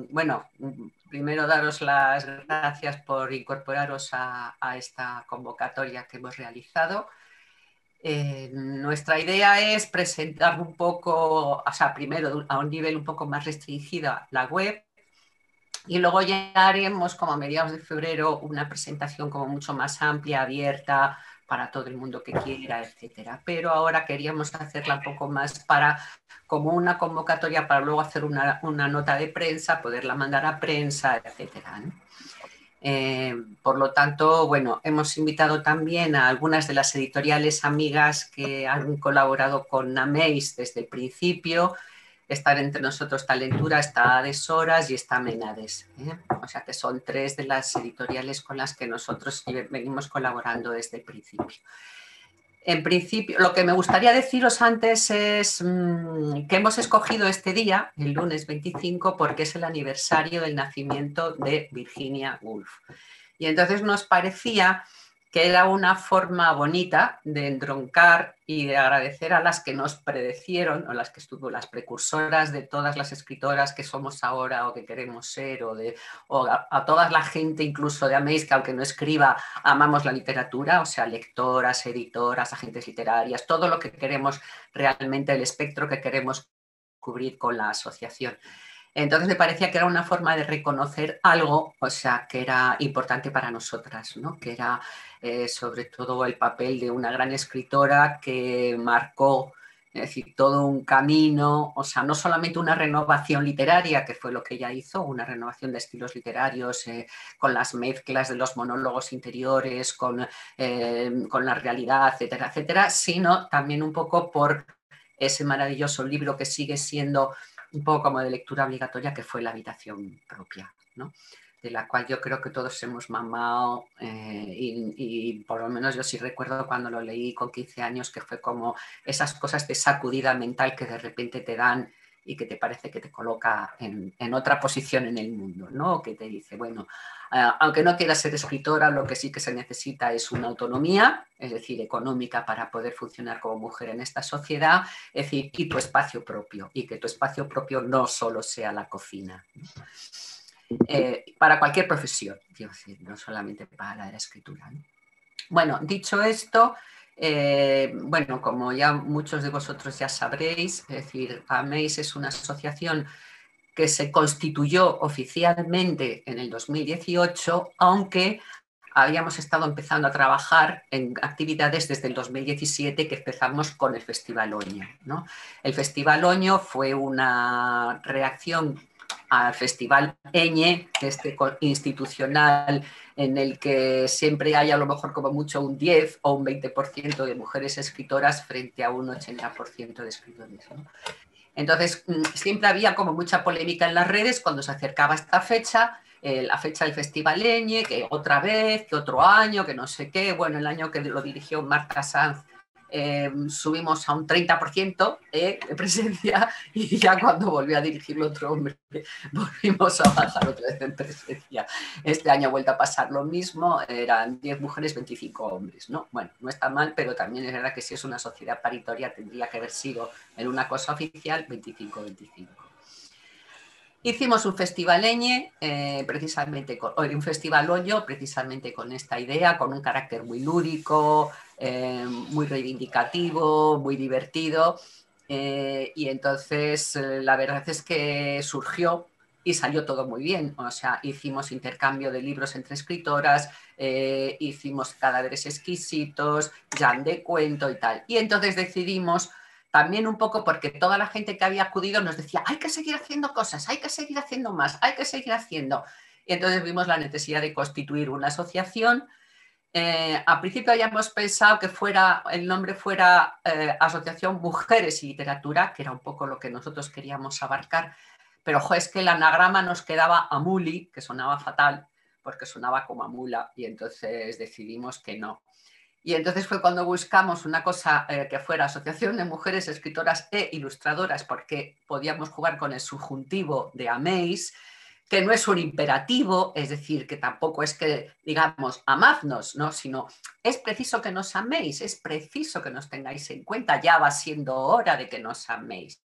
bueno, primero daros las gracias por incorporaros a esta convocatoria que hemos realizado. Nuestra idea es presentar un poco, o sea, primero a un nivel un poco más restringido la web, y luego ya haremos como a mediados de febrero una presentación como mucho más amplia, abierta para todo el mundo que quiera, etcétera. Pero ahora queríamos hacerla un poco más para como una convocatoria para luego hacer una nota de prensa, poderla mandar a prensa, etcétera, ¿no? Por lo tanto, bueno, hemos invitado también a algunas de las editoriales amigas que han colaborado con Améis desde el principio. Están entre nosotros Talentura, está Adesoras y está Menades, ¿eh? O sea que son tres de las editoriales con las que nosotros venimos colaborando desde el principio. En principio, lo que me gustaría deciros antes es que hemos escogido este día, el lunes 25, porque es el aniversario del nacimiento de Virginia Woolf. Y entonces nos parecía que era una forma bonita de entroncar y de agradecer a las que nos predecieron, o las que estuvo, las precursoras de todas las escritoras que somos ahora o que queremos ser, o a toda la gente incluso de Améis, que aunque no escriba, amamos la literatura, o sea, lectoras, editoras, agentes literarias, todo lo que queremos realmente, el espectro que queremos cubrir con la asociación. Entonces me parecía que era una forma de reconocer algo, o sea, que era importante para nosotras, ¿no? Que era sobre todo el papel de una gran escritora que marcó, es decir, todo un camino, o sea, no solamente una renovación literaria, que fue lo que ella hizo, una renovación de estilos literarios, con las mezclas de los monólogos interiores, con la realidad, etcétera, etcétera, sino también un poco por ese maravilloso libro que sigue siendo un poco como de lectura obligatoria, que fue La habitación propia, ¿no? De la cual yo creo que todos hemos mamado, y por lo menos yo sí recuerdo cuando lo leí con 15 años, que fue como esas cosas de sacudida mental que de repente te dan y que te parece que te coloca en otra posición en el mundo, ¿no? Que te dice, bueno, aunque no quieras ser escritora, lo que sí que se necesita es una autonomía, es decir, económica, para poder funcionar como mujer en esta sociedad, es decir, y tu espacio propio, y que tu espacio propio no solo sea la cocina. Para cualquier profesión, quiero decir, no solamente para la de la escritura, ¿no? Bueno, dicho esto, bueno, como ya muchos de vosotros ya sabréis, es decir, Améis es una asociación que se constituyó oficialmente en el 2018, aunque habíamos estado empezando a trabajar en actividades desde el 2017, que empezamos con el Festival Oño, ¿no? El Festival Oño fue una reacción al Festival Eñe, este institucional en el que siempre hay a lo mejor como mucho un 10 o un 20% de mujeres escritoras frente a un 80% de escritores, ¿no? Entonces, siempre había como mucha polémica en las redes cuando se acercaba esta fecha, la fecha del Festival Eñe, que otra vez, que otro año, que no sé qué. Bueno, el año que lo dirigió Marta Sanz, subimos a un 30% de presencia, y ya cuando volvió a dirigirlo otro hombre, volvimos a bajar otra vez en presencia. Este año ha vuelto a pasar lo mismo, eran 10 mujeres, 25 hombres, ¿no? Bueno, no está mal, pero también es verdad que si es una sociedad paritaria tendría que haber sido en una cosa oficial 25-25. Hicimos un festival Eñe, precisamente un festival Oño, precisamente con esta idea, con un carácter muy lúdico, muy reivindicativo, muy divertido, y entonces la verdad es que surgió y salió todo muy bien. O sea, hicimos intercambio de libros entre escritoras, hicimos cadáveres exquisitos, jam de cuento y tal. Y entonces decidimos, también un poco porque toda la gente que había acudido nos decía, hay que seguir haciendo cosas, hay que seguir haciendo más, hay que seguir haciendo. Y entonces vimos la necesidad de constituir una asociación. Al principio habíamos pensado que el nombre fuera Asociación Mujeres y Literatura, que era un poco lo que nosotros queríamos abarcar, pero es que el anagrama nos quedaba Amuli, que sonaba fatal, porque sonaba como Amula, y entonces decidimos que no. Y entonces fue cuando buscamos una cosa que fuera Asociación de Mujeres Escritoras e Ilustradoras, porque podíamos jugar con el subjuntivo de Améis, que no es un imperativo, es decir, que tampoco es que digamos amadnos, ¿no? Sino es preciso que nos améis, es preciso que nos tengáis en cuenta, ya va siendo hora de que nos améis.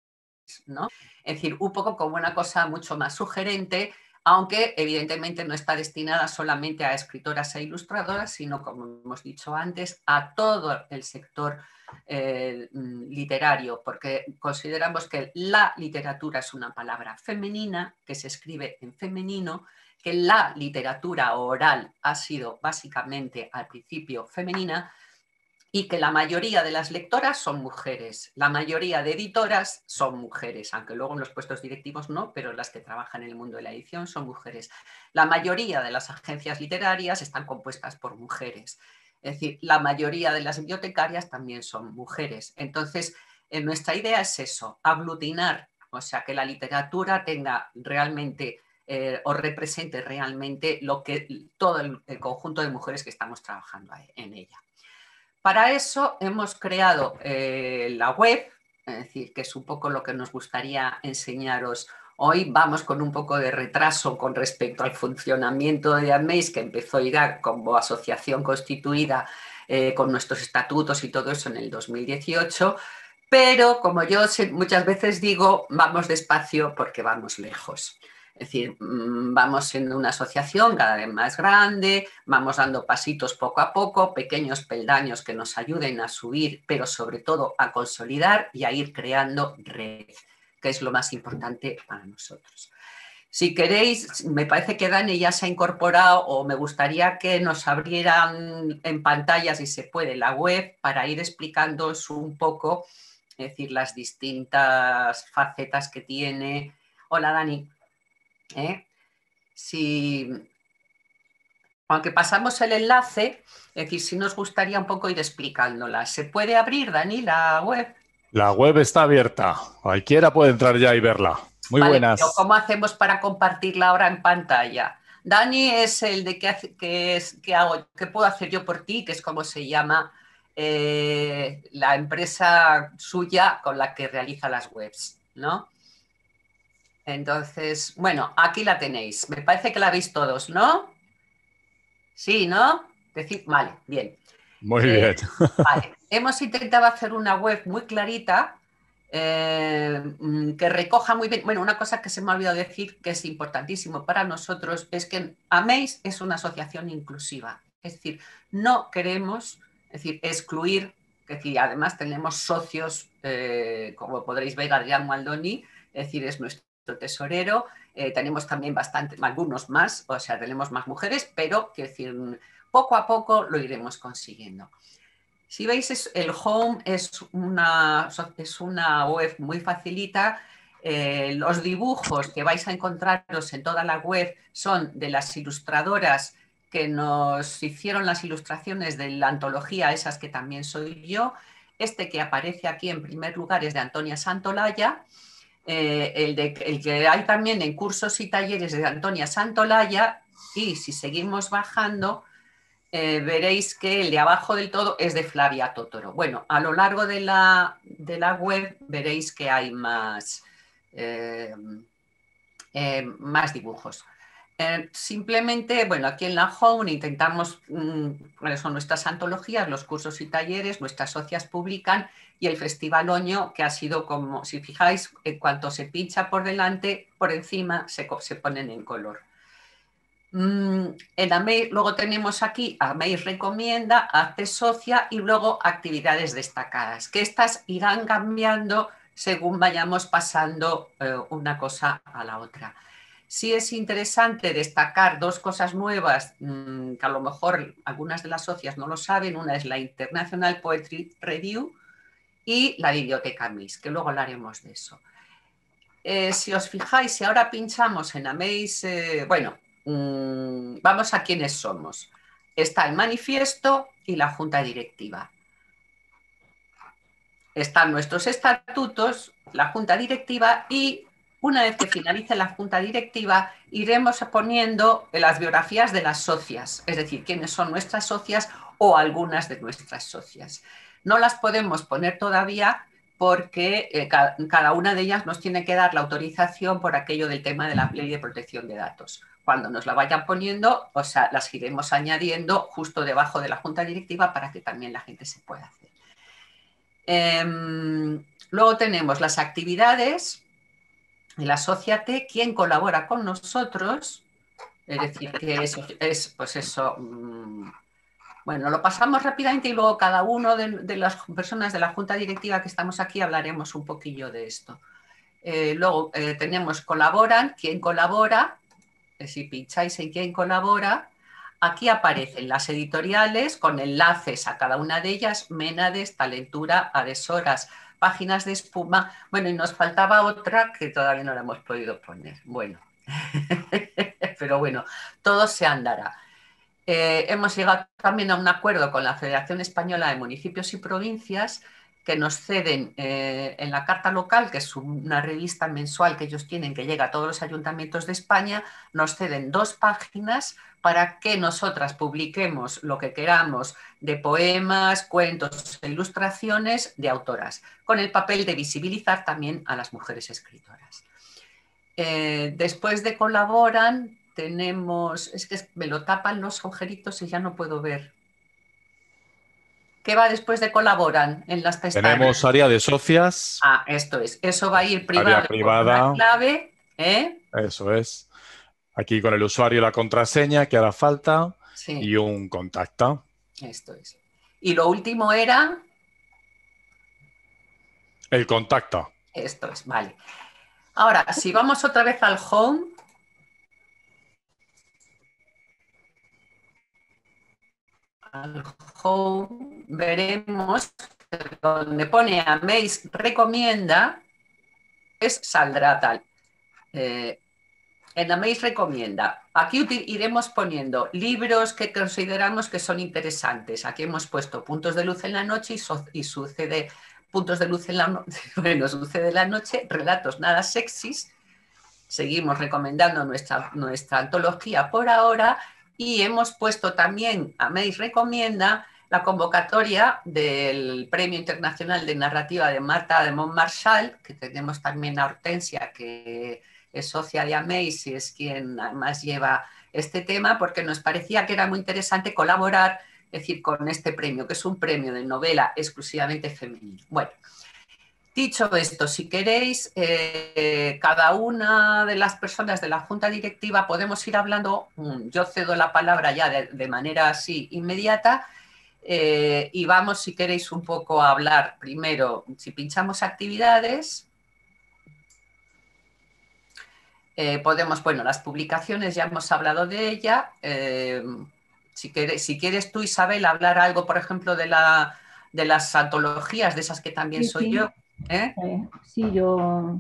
¿no? Es decir, un poco como una cosa mucho más sugerente, aunque evidentemente no está destinada solamente a escritoras e ilustradoras, sino, como hemos dicho antes, a todo el sector literario, porque consideramos que la literatura es una palabra femenina, que se escribe en femenino, que la literatura oral ha sido básicamente al principio femenina, y que la mayoría de las lectoras son mujeres, la mayoría de editoras son mujeres, aunque luego en los puestos directivos no, pero las que trabajan en el mundo de la edición son mujeres. La mayoría de las agencias literarias están compuestas por mujeres, es decir, la mayoría de las bibliotecarias también son mujeres. Entonces, nuestra idea es eso, aglutinar, o sea, que la literatura tenga realmente o represente realmente lo que todo el conjunto de mujeres que estamos trabajando en ella. Para eso hemos creado la web, es decir, que es un poco lo que nos gustaría enseñaros hoy. Vamos con un poco de retraso con respecto al funcionamiento de Amaze, que empezó ya como asociación constituida con nuestros estatutos y todo eso en el 2018, pero como yo muchas veces digo, vamos despacio porque vamos lejos. Es decir, vamos siendo una asociación cada vez más grande, vamos dando pasitos poco a poco, pequeños peldaños que nos ayuden a subir, pero sobre todo a consolidar y a ir creando red, que es lo más importante para nosotros. Si queréis, me parece que Dani ya se ha incorporado o me gustaría que nos abrieran en pantalla, si se puede, la web para ir explicándoos un poco, es decir, las distintas facetas que tiene. Hola, Dani. Si, aunque pasamos el enlace, es decir, si nos gustaría un poco ir explicándola. ¿Se puede abrir, Dani, la web? La web está abierta. Cualquiera puede entrar ya y verla. Muy Vale, pero buenas. ¿cómo hacemos para compartirla ahora en pantalla? Dani es el de qué puedo hacer yo por ti, que es como se llama la empresa suya con la que realiza las webs, ¿no? Entonces, bueno, aquí la tenéis. Me parece que la veis todos, ¿no? Sí, ¿no? Decir, vale, bien. Muy bien. Vale. Hemos intentado hacer una web muy clarita que recoja muy bien. Bueno, una cosa que se me ha olvidado decir que es importantísimo para nosotros es que Amaze es una asociación inclusiva. Es decir, no queremos excluir, es decir, además tenemos socios, como podréis ver, Adrián Maldoni, es decir, es nuestro tesorero. Tenemos también algunos más, o sea, tenemos más mujeres, pero quiero decir, poco a poco lo iremos consiguiendo. Si veis, el home es una web muy facilita. Los dibujos que vais a encontraros en toda la web son de las ilustradoras que nos hicieron las ilustraciones de la antología, esas que también soy yo. Este que aparece aquí en primer lugar es de Antonia Santolaya. El que hay también en cursos y talleres de Antonia Santolaya. Y si seguimos bajando, veréis que el de abajo del todo es de Flavia Totoro. Bueno, a lo largo de la web veréis que hay más dibujos. Simplemente, bueno, aquí en la home intentamos cuáles son nuestras antologías, los cursos y talleres, nuestras socias publican y el Festival Oño, que ha sido como, si fijáis, en cuanto se pincha por delante, por encima se ponen en color. En Amaze, luego tenemos aquí Amaze recomienda, hazte socia y luego actividades destacadas, que estas irán cambiando según vayamos pasando una cosa a la otra. Sí es interesante destacar dos cosas nuevas que a lo mejor algunas de las socias no lo saben. Una es la International Poetry Review y la Biblioteca Amaze, que luego hablaremos de eso. Si os fijáis, si ahora pinchamos en Amaze, vamos a quiénes somos. Está el manifiesto y la junta directiva. Están nuestros estatutos, la junta directiva y una vez que finalice la junta directiva iremos poniendo las biografías de las socias, es decir, quiénes son nuestras socias o algunas de nuestras socias. No las podemos poner todavía porque cada una de ellas nos tiene que dar la autorización por aquello del tema de la ley de protección de datos. Cuando nos la vayan poniendo, o sea, las iremos añadiendo justo debajo de la junta directiva para que también la gente se pueda hacer. Luego tenemos las actividades, el Asóciate, quién colabora con nosotros, es decir, que eso es, pues eso, bueno, lo pasamos rápidamente y luego cada uno de las personas de la junta directiva que estamos aquí hablaremos un poquillo de esto. Luego tenemos colaboran, quién colabora, si pincháis en quién colabora, aquí aparecen las editoriales con enlaces a cada una de ellas, Ménades, Talentura, Adhesoras, Páginas de Espuma. Bueno, y nos faltaba otra que todavía no la hemos podido poner. Bueno, pero bueno, todo se andará. Hemos llegado también a un acuerdo con la Federación Española de Municipios y Provincias que nos ceden en la Carta Local, que es una revista mensual que ellos tienen que llega a todos los ayuntamientos de España, nos ceden 2 páginas para que nosotras publiquemos lo que queramos de poemas, cuentos e ilustraciones de autoras, con el papel de visibilizar también a las mujeres escritoras. Después de colaboran, tenemos, es que me lo tapan los agujeritos y ya no puedo ver. ¿Qué va después de colaboran en las pestañas? Tenemos área de socias. Ah, esto es. Eso va a ir privado Área privada. con una clave. Eso es. Aquí con el usuario y la contraseña que hará falta. Sí. Y un contacta. Esto es. Y lo último era... El contacta. Esto es, vale. Ahora, si vamos otra vez al home... veremos que donde pone Améis recomienda, pues saldrá tal. En Améis recomienda. Aquí iremos poniendo libros que consideramos que son interesantes. Aquí hemos puesto Puntos de luz en la noche y sucede Puntos de luz en la noche. Bueno, sucede la noche, relatos nada sexys. Seguimos recomendando nuestra antología por ahora y hemos puesto también, Améis recomienda, la convocatoria del Premio Internacional de Narrativa de Marta de Montmarchal, que tenemos también a Hortensia, que es socia de Améis y es quien además lleva este tema, porque nos parecía que era muy interesante colaborar, es decir, con este premio, que es un premio de novela exclusivamente femenino. Bueno, dicho esto, si queréis, cada una de las personas de la Junta Directiva podemos ir hablando, yo cedo la palabra ya de manera así inmediata, y vamos, si queréis, un poco a hablar primero, si pinchamos actividades, podemos, bueno, las publicaciones ya hemos hablado de ella, si quieres tú, Isabel, hablar algo, por ejemplo, de las antologías, de esas que también soy yo. Sí, yo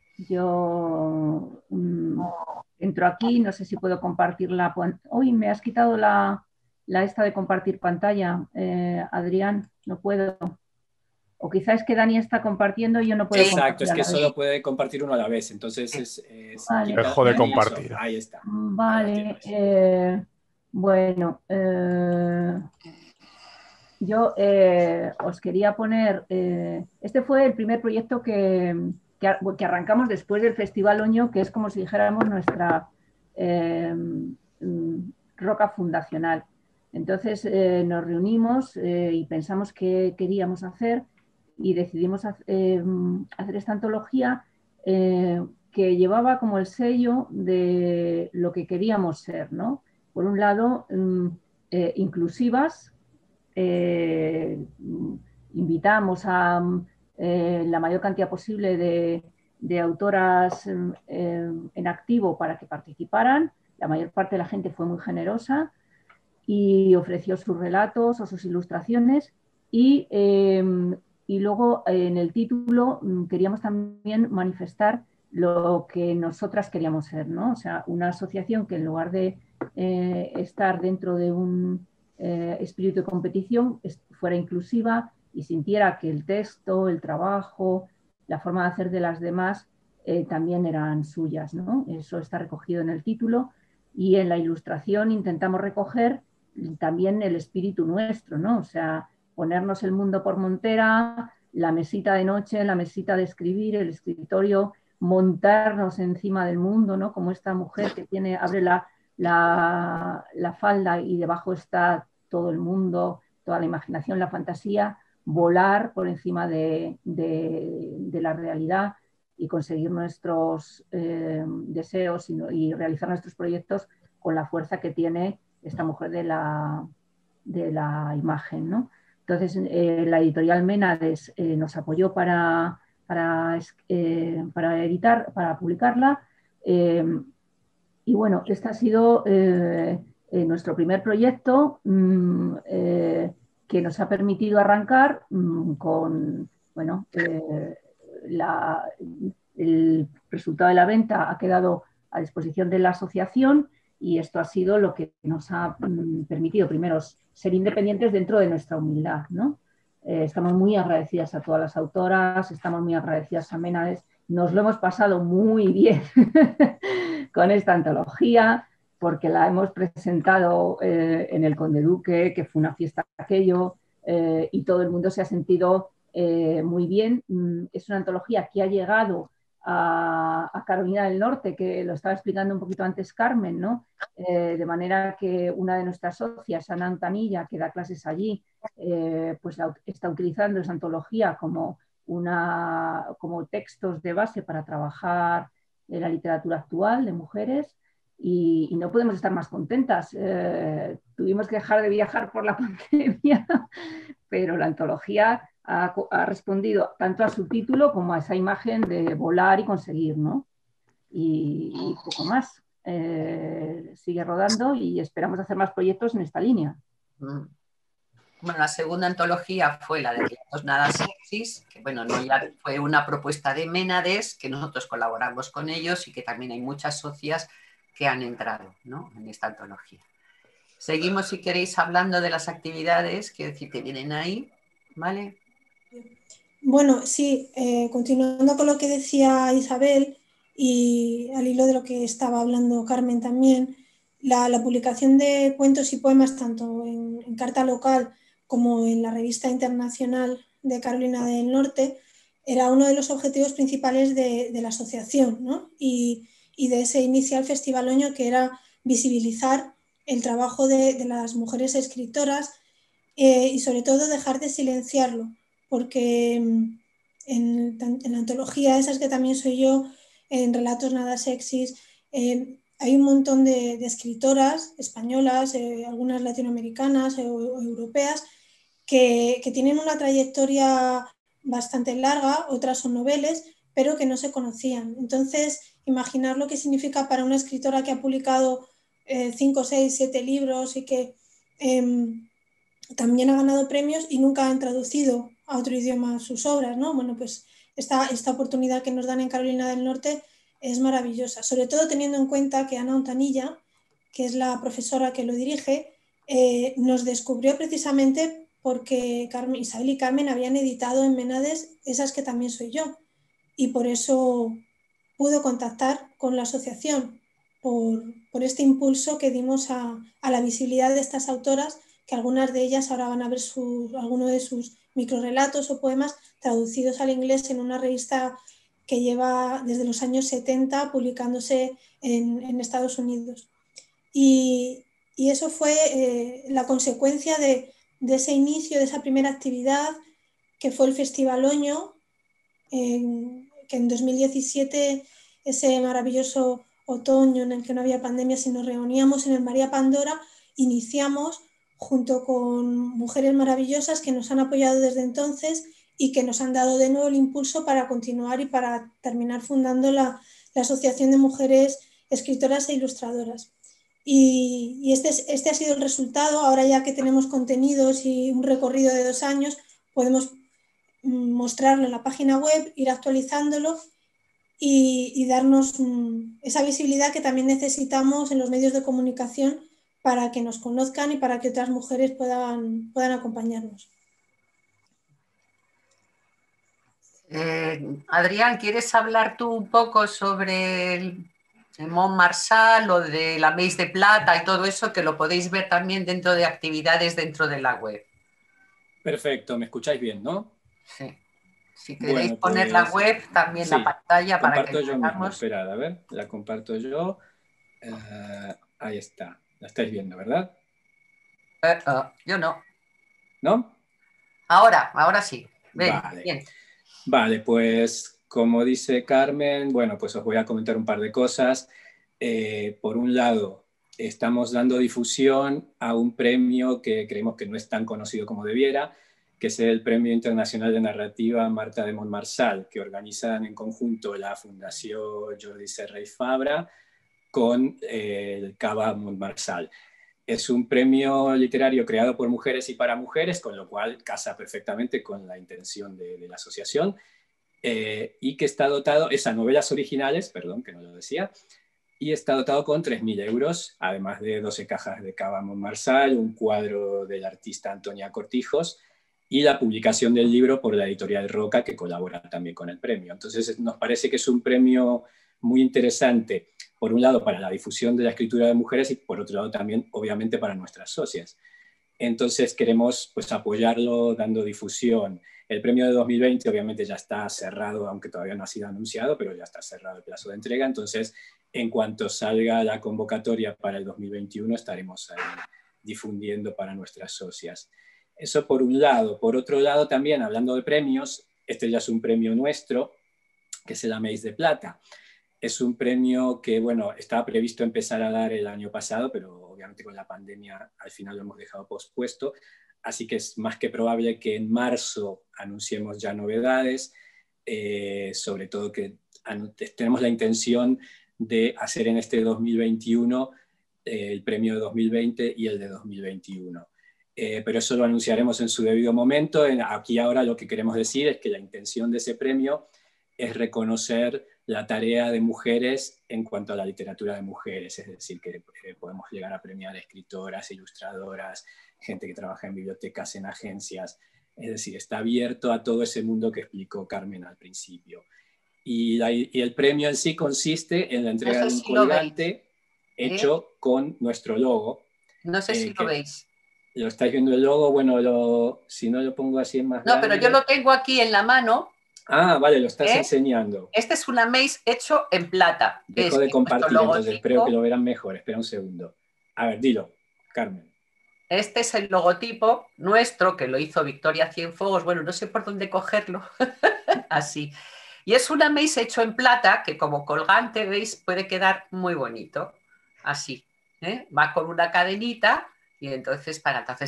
entro aquí, no sé si puedo compartir la... Uy, me has quitado la esta de compartir pantalla, Adrián, no puedo. O quizás es que Dani está compartiendo y yo no puedo compartir. Exacto, es que solo puede compartir uno a la vez, entonces vale. Dejo de compartir. Eso. Ahí está. Vale, bueno, yo os quería poner, este fue el primer proyecto que arrancamos después del Festival Oño, que es como si dijéramos nuestra roca fundacional. Entonces nos reunimos y pensamos qué queríamos hacer y decidimos hacer esta antología que llevaba como el sello de lo que queríamos ser, ¿no? Por un lado, inclusivas. Invitamos a la mayor cantidad posible de autoras en activo para que participaran. La mayor parte de la gente fue muy generosa y ofreció sus relatos o sus ilustraciones y luego en el título queríamos también manifestar lo que nosotras queríamos ser, ¿no? O sea, una asociación que en lugar de estar dentro de un espíritu de competición fuera inclusiva y sintiera que el texto, el trabajo, la forma de hacer de las demás también eran suyas, ¿no? Eso está recogido en el título y en la ilustración intentamos recoger también el espíritu nuestro, ¿no? O sea, ponernos el mundo por montera, la mesita de noche, la mesita de escribir, el escritorio, montarnos encima del mundo, ¿no? Como esta mujer que abre la falda y debajo está todo el mundo, toda la imaginación, la fantasía, volar por encima de la realidad y conseguir nuestros deseos y realizar nuestros proyectos con la fuerza que tiene esta mujer de la imagen, ¿no? Entonces, la editorial Ménades nos apoyó para editar, para publicarla. Y bueno, este ha sido nuestro primer proyecto que nos ha permitido arrancar con, bueno, el resultado de la venta ha quedado a disposición de la asociación y esto ha sido lo que nos ha permitido, primero, ser independientes dentro de nuestra humildad, ¿no? Estamos muy agradecidas a todas las autoras, estamos muy agradecidas a Ménades, nos lo hemos pasado muy bien con esta antología, porque la hemos presentado en el Conde Duque, que fue una fiesta aquello, y todo el mundo se ha sentido muy bien. Es una antología que ha llegado a Carolina del Norte, que lo estaba explicando un poquito antes Carmen, ¿no? De manera que una de nuestras socias, Ana Antanilla, que da clases allí, pues está utilizando esa antología como textos de base para trabajar la literatura actual de mujeres y no podemos estar más contentas. Tuvimos que dejar de viajar por la pandemia, pero la antología ha respondido tanto a su título como a esa imagen de volar y conseguir, ¿no? Y poco más. Sigue rodando y esperamos hacer más proyectos en esta línea. Bueno, la segunda antología fue la de Relatos Nada Sexys, que bueno, no ya fue una propuesta de Ménades, que nosotros colaboramos con ellos y que también hay muchas socias que han entrado, ¿no?, en esta antología. Seguimos, si queréis, hablando de las actividades que vienen ahí, ¿vale? Bueno, sí, continuando con lo que decía Isabel y al hilo de lo que estaba hablando Carmen también, la publicación de cuentos y poemas tanto en Carta Local como en la revista internacional de Carolina del Norte era uno de los objetivos principales de la asociación, ¿no? y de ese inicial festivaloño, que era visibilizar el trabajo de las mujeres escritoras y sobre todo dejar de silenciarlo, porque en la antología Esas que también soy yo, en Relatos Nada Sexys, hay un montón de escritoras españolas, algunas latinoamericanas o europeas, que tienen una trayectoria bastante larga, otras son noveles, pero que no se conocían. Entonces, imaginar lo que significa para una escritora que ha publicado 5, 6, 7 libros y que también ha ganado premios y nunca han traducido a otro idioma sus obras, ¿no? Bueno, pues esta oportunidad que nos dan en Carolina del Norte es maravillosa, sobre todo teniendo en cuenta que Ana Ontanilla, que es la profesora que lo dirige, nos descubrió precisamente porque Isabel y Carmen habían editado en Ménades Esas que también soy yo, y por eso pudo contactar con la asociación por este impulso que dimos a la visibilidad de estas autoras, que algunas de ellas ahora van a ver alguno de sus microrelatos o poemas traducidos al inglés en una revista que lleva desde los años 70 publicándose en Estados Unidos. Y eso fue la consecuencia de ese inicio, de esa primera actividad, que fue el Festival Oño, que en 2017, ese maravilloso otoño en el que no había pandemia, si nos reuníamos en el María Pandora, iniciamos junto con mujeres maravillosas que nos han apoyado desde entonces y que nos han dado de nuevo el impulso para continuar y para terminar fundando la Asociación de Mujeres Escritoras e Ilustradoras. Y este ha sido el resultado. Ahora, ya que tenemos contenidos y un recorrido de 2 años, podemos mostrarlo en la página web, ir actualizándolo y darnos esa visibilidad que también necesitamos en los medios de comunicación para que nos conozcan y para que otras mujeres puedan acompañarnos. Adrián, ¿quieres hablar tú un poco sobre el Mont Marsan o de la Meix de Plata y todo eso, que lo podéis ver también dentro de actividades dentro de la web? Perfecto, ¿me escucháis bien, no? Sí. Si queréis Bueno, poner la pues, web también, sí, la pantalla para que comparto yo mismo. veamos. Esperad, a ver, la comparto yo. Ahí está. La estáis viendo, ¿verdad? Yo no. ¿No? Ahora sí. Ven, Vale. bien. Vale, pues como dice Carmen, bueno, pues os voy a comentar un par de cosas. Por un lado, estamos dando difusión a un premio que creemos que no es tan conocido como debiera, que es el Premio Internacional de Narrativa Marta de Montmarsal, que organizan en conjunto la Fundación Jordi Serra y Fabra con el Cava Montmarsal. Es un premio literario creado por mujeres y para mujeres, con lo cual casa perfectamente con la intención de la asociación, y que está dotado, es a novelas originales, perdón, que no lo decía, y está dotado con 3.000 euros, además de 12 cajas de Cava Montmarsal, un cuadro del artista Antonia Cortijos y la publicación del libro por la editorial Roca, que colabora también con el premio. Entonces nos parece que es un premio muy interesante, por un lado para la difusión de la escritura de mujeres y por otro lado también obviamente para nuestras socias. Entonces queremos pues apoyarlo dando difusión. El premio de 2020 obviamente ya está cerrado, aunque todavía no ha sido anunciado, pero ya está cerrado el plazo de entrega. Entonces, en cuanto salga la convocatoria para el 2021, estaremos ahí difundiendo para nuestras socias. Eso por un lado. Por otro lado también, hablando de premios, este ya es un premio nuestro, que es el Améis de Plata. Es un premio que, bueno, estaba previsto empezar a dar el año pasado, pero obviamente con la pandemia al final lo hemos dejado pospuesto. Así que es más que probable que en marzo anunciemos ya novedades, sobre todo que tenemos la intención de hacer en este 2021 el premio de 2020 y el de 2021. Pero eso lo anunciaremos en su debido momento. Aquí ahora lo que queremos decir es que la intención de ese premio es reconocer la tarea de mujeres en cuanto a la literatura de mujeres, es decir, que podemos llegar a premiar escritoras, ilustradoras, gente que trabaja en bibliotecas, en agencias, es decir, está abierto a todo ese mundo que explicó Carmen al principio. Y el premio en sí consiste en la entrega de un colgante hecho con nuestro logo. No sé si lo veis. ¿Lo estáis viendo el logo? Bueno, si no lo pongo así en más grande. No, pero yo lo tengo aquí en la mano. Ah, vale, lo estás enseñando. Este es un Améis hecho en plata. Dejo de compartir, entonces espero que lo verán mejor. Espera un segundo. A ver, dilo, Carmen. Este es el logotipo nuestro, que lo hizo Victoria Cienfuegos. Bueno, no sé por dónde cogerlo. Así. Y es un Améis hecho en plata, que como colgante, veis, puede quedar muy bonito. Así. Va con una cadenita y entonces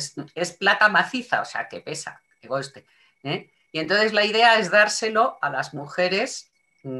es plata maciza, o sea, que pesa, que goste. Y entonces la idea es dárselo a las mujeres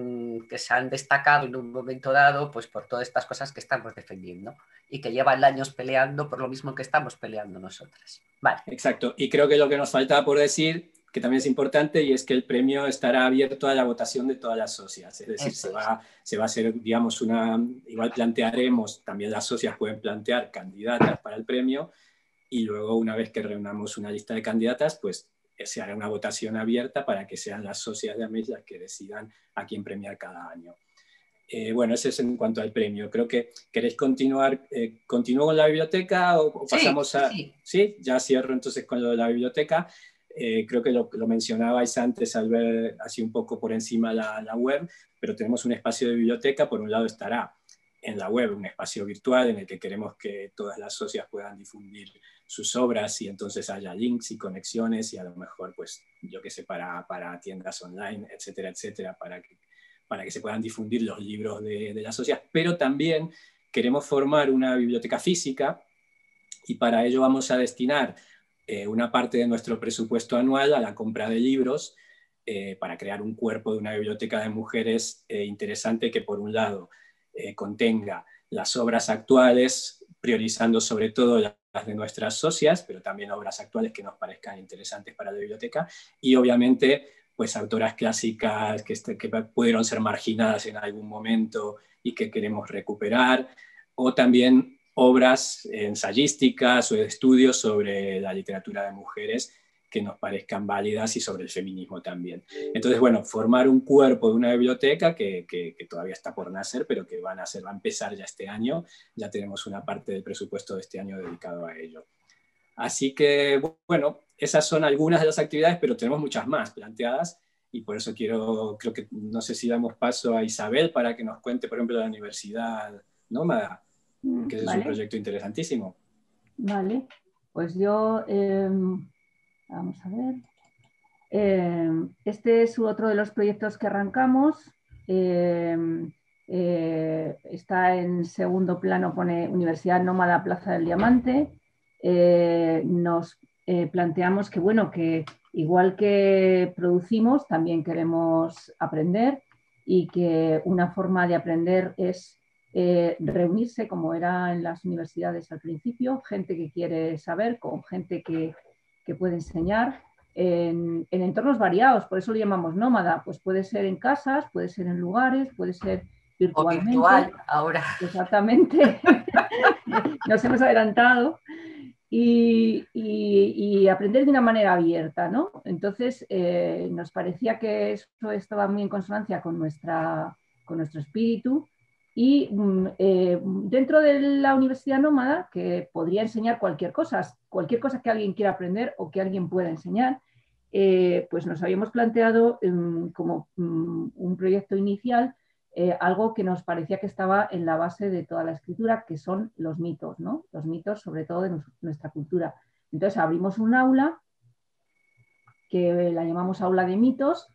que se han destacado en un momento dado pues por todas estas cosas que estamos defendiendo y que llevan años peleando por lo mismo que estamos peleando nosotras. Vale. Exacto. Y creo que lo que nos faltaba por decir, que también es importante, y es que el premio estará abierto a la votación de todas las socias. Es decir, se va a hacer, digamos, igual plantearemos, también las socias pueden plantear candidatas para el premio, y luego una vez que reunamos una lista de candidatas, pues se hará una votación abierta para que sean las socias de Améis las que decidan a quién premiar cada año. Bueno, ese es en cuanto al premio. Creo que queréis continuar. ¿Continúo con la biblioteca o pasamos a...? Sí, ya cierro entonces con lo de la biblioteca. Creo que lo mencionabais antes al ver así un poco por encima la web, pero tenemos un espacio de biblioteca. Por un lado estará en la web un espacio virtual en el que queremos que todas las socias puedan difundir sus obras y entonces haya links y conexiones y a lo mejor, pues, yo qué sé, para tiendas online, etcétera, etcétera, para que se puedan difundir los libros de las socias. Pero también queremos formar una biblioteca física y para ello vamos a destinar una parte de nuestro presupuesto anual a la compra de libros para crear un cuerpo de una biblioteca de mujeres interesante que, por un lado, contenga las obras actuales, priorizando sobre todo las de nuestras socias, pero también obras actuales que nos parezcan interesantes para la biblioteca, y obviamente pues autoras clásicas que pudieron ser marginadas en algún momento y que queremos recuperar, o también obras ensayísticas o de estudios sobre la literatura de mujeres que nos parezcan válidas y sobre el feminismo también. Entonces, bueno, formar un cuerpo de una biblioteca que todavía está por nacer, pero que va a empezar ya este año. Ya tenemos una parte del presupuesto de este año dedicado a ello. Así que, bueno, esas son algunas de las actividades, pero tenemos muchas más planteadas y por eso creo que, no sé si damos paso a Isabel para que nos cuente, por ejemplo, la Universidad Nómada, que es un proyecto interesantísimo. Vale, pues yo Vamos a ver. Este es otro de los proyectos que arrancamos. Está en segundo plano, pone Universidad Nómada Plaza del Diamante. Nos planteamos que, bueno, que igual que producimos, también queremos aprender y que una forma de aprender es reunirse, como era en las universidades al principio, gente que quiere saber con gente que puede enseñar en entornos variados, por eso lo llamamos nómada, pues puede ser en casas, puede ser en lugares, puede ser virtualmente. O virtual, ahora. Exactamente, nos hemos adelantado. Y aprender de una manera abierta, ¿no? Entonces, nos parecía que eso estaba muy en consonancia con nuestro espíritu y dentro de la Universidad Nómada, que podría enseñar cualquier cosa que alguien quiera aprender o que alguien pueda enseñar, pues nos habíamos planteado como un proyecto inicial algo que nos parecía que estaba en la base de toda la escritura, que son los mitos, ¿no? Los mitos sobre todo de nuestra cultura. Entonces abrimos un aula que la llamamos Aula de Mitos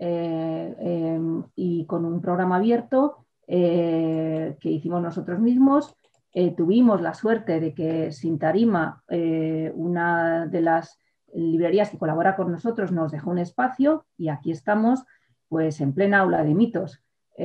y con un programa abierto que hicimos nosotros mismos. Tuvimos la suerte de que Sin Tarima, una de las librerías que colabora con nosotros, nos dejó un espacio y aquí estamos pues en plena Aula de Mitos.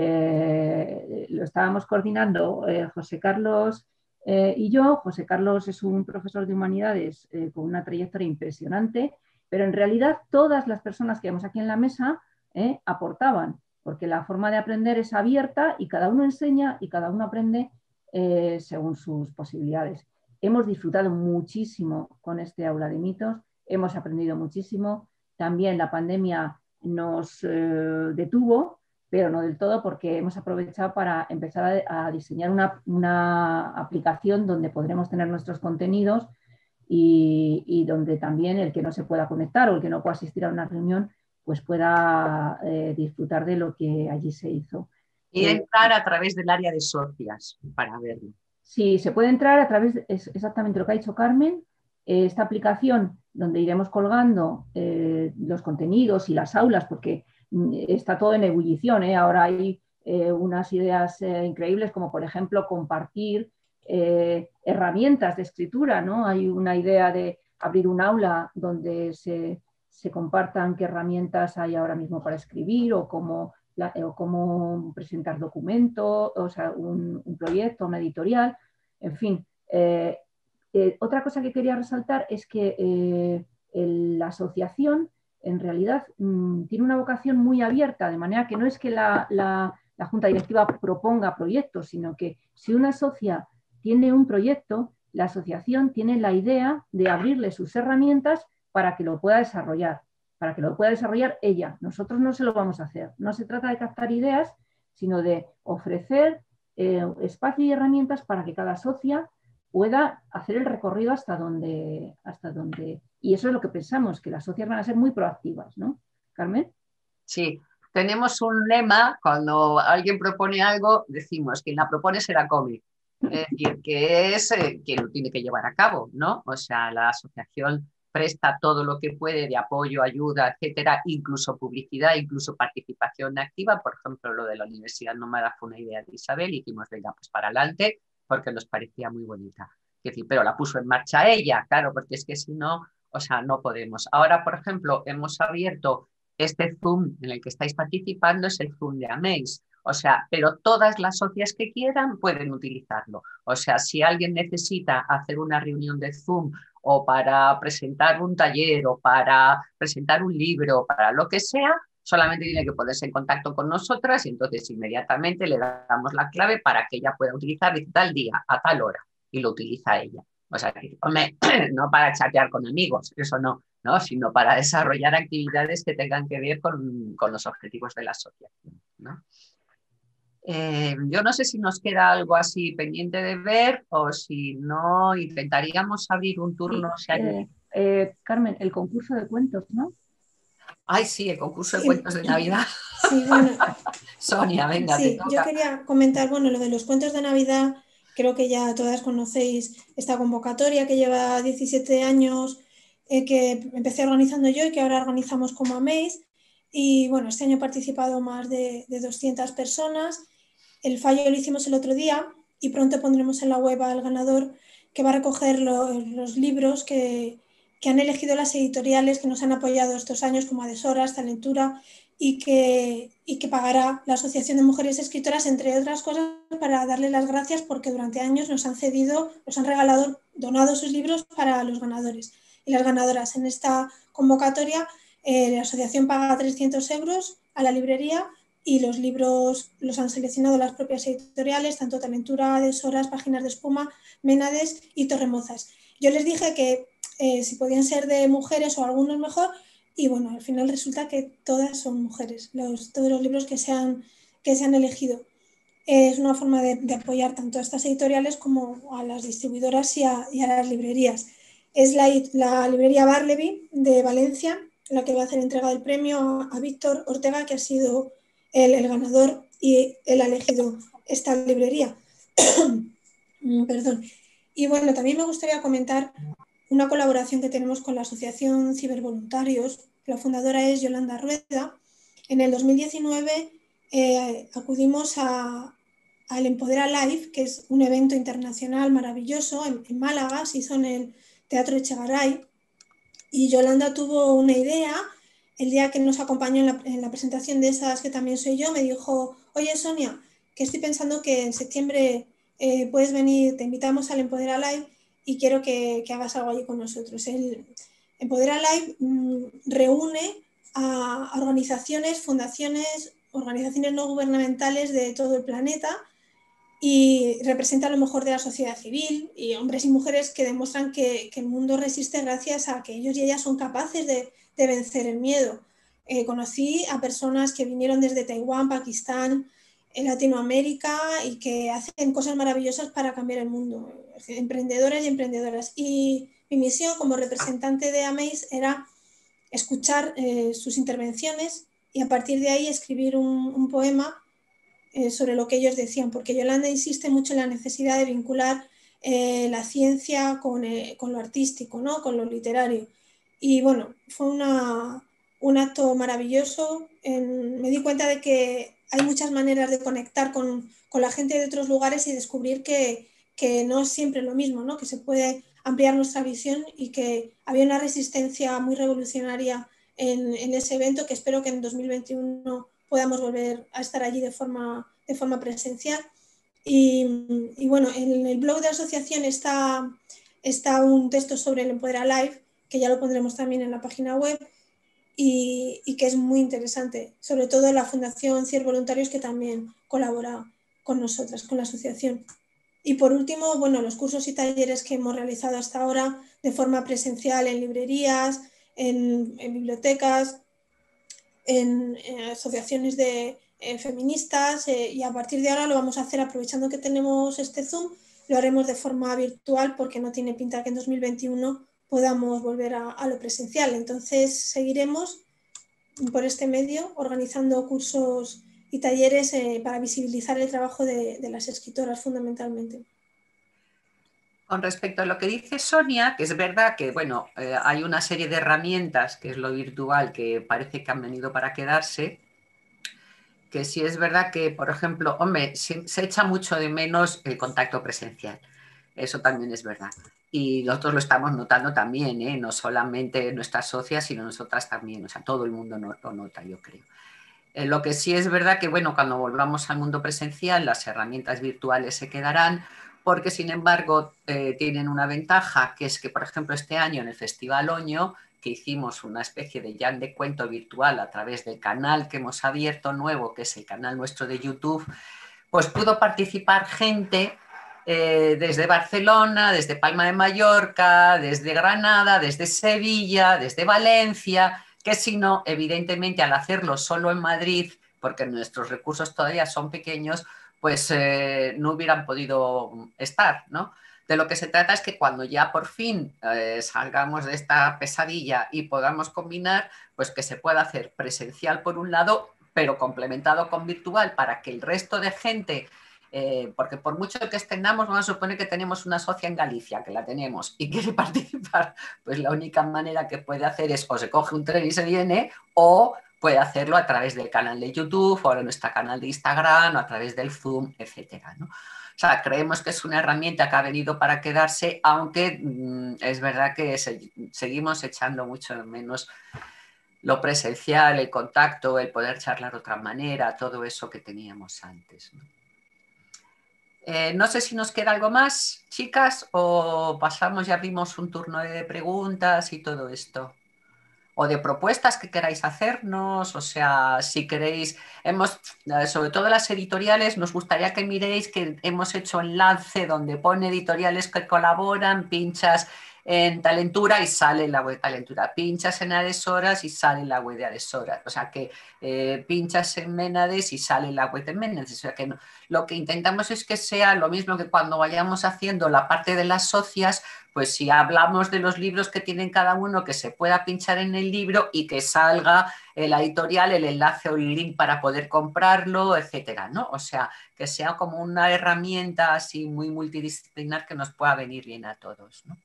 Lo estábamos coordinando José Carlos y yo. José Carlos es un profesor de humanidades con una trayectoria impresionante, pero en realidad todas las personas que vemos aquí en la mesa aportaban, porque la forma de aprender es abierta y cada uno enseña y cada uno aprende según sus posibilidades. Hemos disfrutado muchísimo con este Aula de Mitos, hemos aprendido muchísimo. También la pandemia nos detuvo, pero no del todo, porque hemos aprovechado para empezar a diseñar una aplicación donde podremos tener nuestros contenidos y donde también el que no se pueda conectar o el que no pueda asistir a una reunión pues pueda disfrutar de lo que allí se hizo. Y entrar a través del área de socias para verlo. Sí, se puede entrar a través, es exactamente lo que ha dicho Carmen, esta aplicación donde iremos colgando los contenidos y las aulas, porque está todo en ebullición, ¿eh? Ahora hay unas ideas increíbles, como por ejemplo compartir herramientas de escritura, ¿no? Hay una idea de abrir un aula donde se compartan qué herramientas hay ahora mismo para escribir o cómo presentar documentos, o sea, un proyecto, una editorial, en fin. Otra cosa que quería resaltar es que la asociación en realidad tiene una vocación muy abierta, de manera que no es que la Junta Directiva proponga proyectos, sino que si una socia tiene un proyecto, la asociación tiene la idea de abrirle sus herramientas para que lo pueda desarrollar ella. Nosotros no se lo vamos a hacer. No se trata de captar ideas, sino de ofrecer espacio y herramientas para que cada socia pueda hacer el recorrido hasta donde. Y eso es lo que pensamos, que las socias van a ser muy proactivas, ¿no? Carmen. Sí, tenemos un lema, cuando alguien propone algo, decimos, quien la propone se la come. Es decir, que es quien lo tiene que llevar a cabo, ¿no? O sea, la asociación presta todo lo que puede de apoyo, ayuda, etcétera, incluso publicidad, incluso participación activa. Por ejemplo, lo de la Universidad Nómada fue una idea de Isabel y dijimos, venga, pues para adelante, porque nos parecía muy bonita. Es decir, pero la puso en marcha ella, claro, porque es que si no, o sea, no podemos. Ahora, por ejemplo, hemos abierto este Zoom en el que estáis participando, es el Zoom de Amaze. O sea, pero todas las socias que quieran pueden utilizarlo. O sea, si alguien necesita hacer una reunión de Zoom o para presentar un taller o para presentar un libro, para lo que sea, solamente tiene que ponerse en contacto con nosotras y entonces inmediatamente le damos la clave para que ella pueda utilizar tal día, a tal hora, y lo utiliza ella. O sea, hombre, no para chatear con amigos, eso no, sino para desarrollar actividades que tengan que ver con los objetivos de la asociación, ¿no? Yo no sé si nos queda algo así pendiente de ver o si no, intentaríamos abrir un turno. Sí, Carmen, el concurso de cuentos, ¿no? Ay, sí, el concurso de cuentos de Navidad. Sí, bueno. Sonia, venga, sí, te toca. Yo quería comentar, bueno, lo de los cuentos de Navidad, creo que ya todas conocéis esta convocatoria que lleva 17 años que empecé organizando yo y que ahora organizamos como Amaze. Y bueno, este año han participado más de 200 personas. El fallo lo hicimos el otro día y pronto pondremos en la web al ganador, que va a recoger los libros que han elegido las editoriales que nos han apoyado estos años, como Adesoras, Talentura, y que pagará la Asociación de Mujeres Escritoras, entre otras cosas, para darle las gracias porque durante años nos han cedido, nos han regalado, donado sus libros para los ganadores y las ganadoras. En esta convocatoria la asociación paga 300 euros a la librería y los libros los han seleccionado las propias editoriales, tanto Talentura, Adesoras, Páginas de Espuma, Ménades y Torremozas. Yo les dije que si podían ser de mujeres o algunos mejor, y bueno, al final resulta que todas son mujeres, todos los libros que se han elegido. Es una forma de apoyar tanto a estas editoriales como a las distribuidoras y a las librerías. Es la librería Barleby de Valencia la que va a hacer entrega del premio a Víctor Ortega, que ha sido el ganador y él ha elegido esta librería. Perdón. Y bueno, también me gustaría comentar una colaboración que tenemos con la Asociación Cibervoluntarios. La fundadora es Yolanda Rueda. En el 2019 acudimos al Empodera Live, que es un evento internacional maravilloso en Málaga, se hizo en el Teatro Echegaray, y Yolanda tuvo una idea. El día que nos acompañó en la presentación de esas, que también soy yo, me dijo: oye Sonia, que estoy pensando que en septiembre puedes venir, te invitamos al Empodera Live y quiero que hagas algo allí con nosotros. El Empodera Live reúne a organizaciones, fundaciones, organizaciones no gubernamentales de todo el planeta y representa lo mejor de la sociedad civil y hombres y mujeres que demuestran que el mundo resiste gracias a que ellos y ellas son capaces de vencer el miedo. Conocí a personas que vinieron desde Taiwán, Pakistán, en Latinoamérica y que hacen cosas maravillosas para cambiar el mundo, emprendedores y emprendedoras. Y mi misión como representante de Amaze era escuchar sus intervenciones y a partir de ahí escribir un poema sobre lo que ellos decían, porque Yolanda insiste mucho en la necesidad de vincular la ciencia con lo artístico, ¿no? Con lo literario. Y bueno, fue un acto maravilloso. Me di cuenta de que hay muchas maneras de conectar con la gente de otros lugares y descubrir que no es siempre lo mismo, ¿no? Que se puede ampliar nuestra visión y que había una resistencia muy revolucionaria en ese evento, que espero que en 2021 podamos volver a estar allí de forma presencial. Y bueno, en el blog de la asociación está un texto sobre el Empodera Live, que ya lo pondremos también en la página web, y que es muy interesante, sobre todo la Fundación Cibervoluntarios, que también colabora con nosotras, con la asociación. Y por último, bueno, los cursos y talleres que hemos realizado hasta ahora de forma presencial en librerías, en bibliotecas, en asociaciones de feministas, y a partir de ahora lo vamos a hacer aprovechando que tenemos este Zoom, lo haremos de forma virtual porque no tiene pinta que en 2021 podamos volver a lo presencial. Entonces seguiremos por este medio organizando cursos y talleres para visibilizar el trabajo de las escritoras fundamentalmente. Con respecto a lo que dice Sonia, que es verdad que bueno, hay una serie de herramientas, que es lo virtual, que parece que han venido para quedarse, que sí es verdad que, por ejemplo, hombre, se echa mucho de menos el contacto presencial. Eso también es verdad. Y nosotros lo estamos notando también, ¿eh? No solamente nuestras socias, sino nosotras también. O sea, todo el mundo lo nota, yo creo. Lo que sí es verdad que, bueno, cuando volvamos al mundo presencial, las herramientas virtuales se quedarán, porque, sin embargo, tienen una ventaja, que es que, por ejemplo, este año en el Festival Oño, que hicimos una especie de jam de cuento virtual a través del canal que hemos abierto nuevo, que es el canal nuestro de YouTube, pues pudo participar gente desde Barcelona, desde Palma de Mallorca, desde Granada, desde Sevilla, desde Valencia, que si no, evidentemente, al hacerlo solo en Madrid, porque nuestros recursos todavía son pequeños, pues no hubieran podido estar, ¿no? De lo que se trata es que cuando ya por fin salgamos de esta pesadilla y podamos combinar, pues que se pueda hacer presencial por un lado, pero complementado con virtual, para que el resto de gente porque por mucho que extendamos, vamos a suponer que tenemos una socia en Galicia, que la tenemos, y quiere participar, pues la única manera que puede hacer es o se coge un tren y se viene, o puede hacerlo a través del canal de YouTube o de nuestro canal de Instagram o a través del Zoom, etcétera, ¿no? O sea, creemos que es una herramienta que ha venido para quedarse, aunque es verdad que seguimos echando mucho menos lo presencial, el contacto, el poder charlar de otra manera, todo eso que teníamos antes, ¿no? No sé si nos queda algo más, chicas, o pasamos, ya vimos un turno de preguntas y todo esto. O de propuestas que queráis hacernos, o sea, si queréis, sobre todo las editoriales, nos gustaría que miréis que hemos hecho enlace donde pone editoriales que colaboran, pinchas en Talentura y sale en la web de Talentura, pinchas en Adesoras y sale en la web de Adesoras, o sea que pinchas en Ménades y sale en la web de Ménades, o sea que no, lo que intentamos es que sea lo mismo que cuando vayamos haciendo la parte de las socias, pues si hablamos de los libros que tienen cada uno, que se pueda pinchar en el libro y que salga la editorial, el enlace o el link para poder comprarlo, etcétera, ¿no? O sea, que sea como una herramienta así muy multidisciplinar que nos pueda venir bien a todos, ¿no?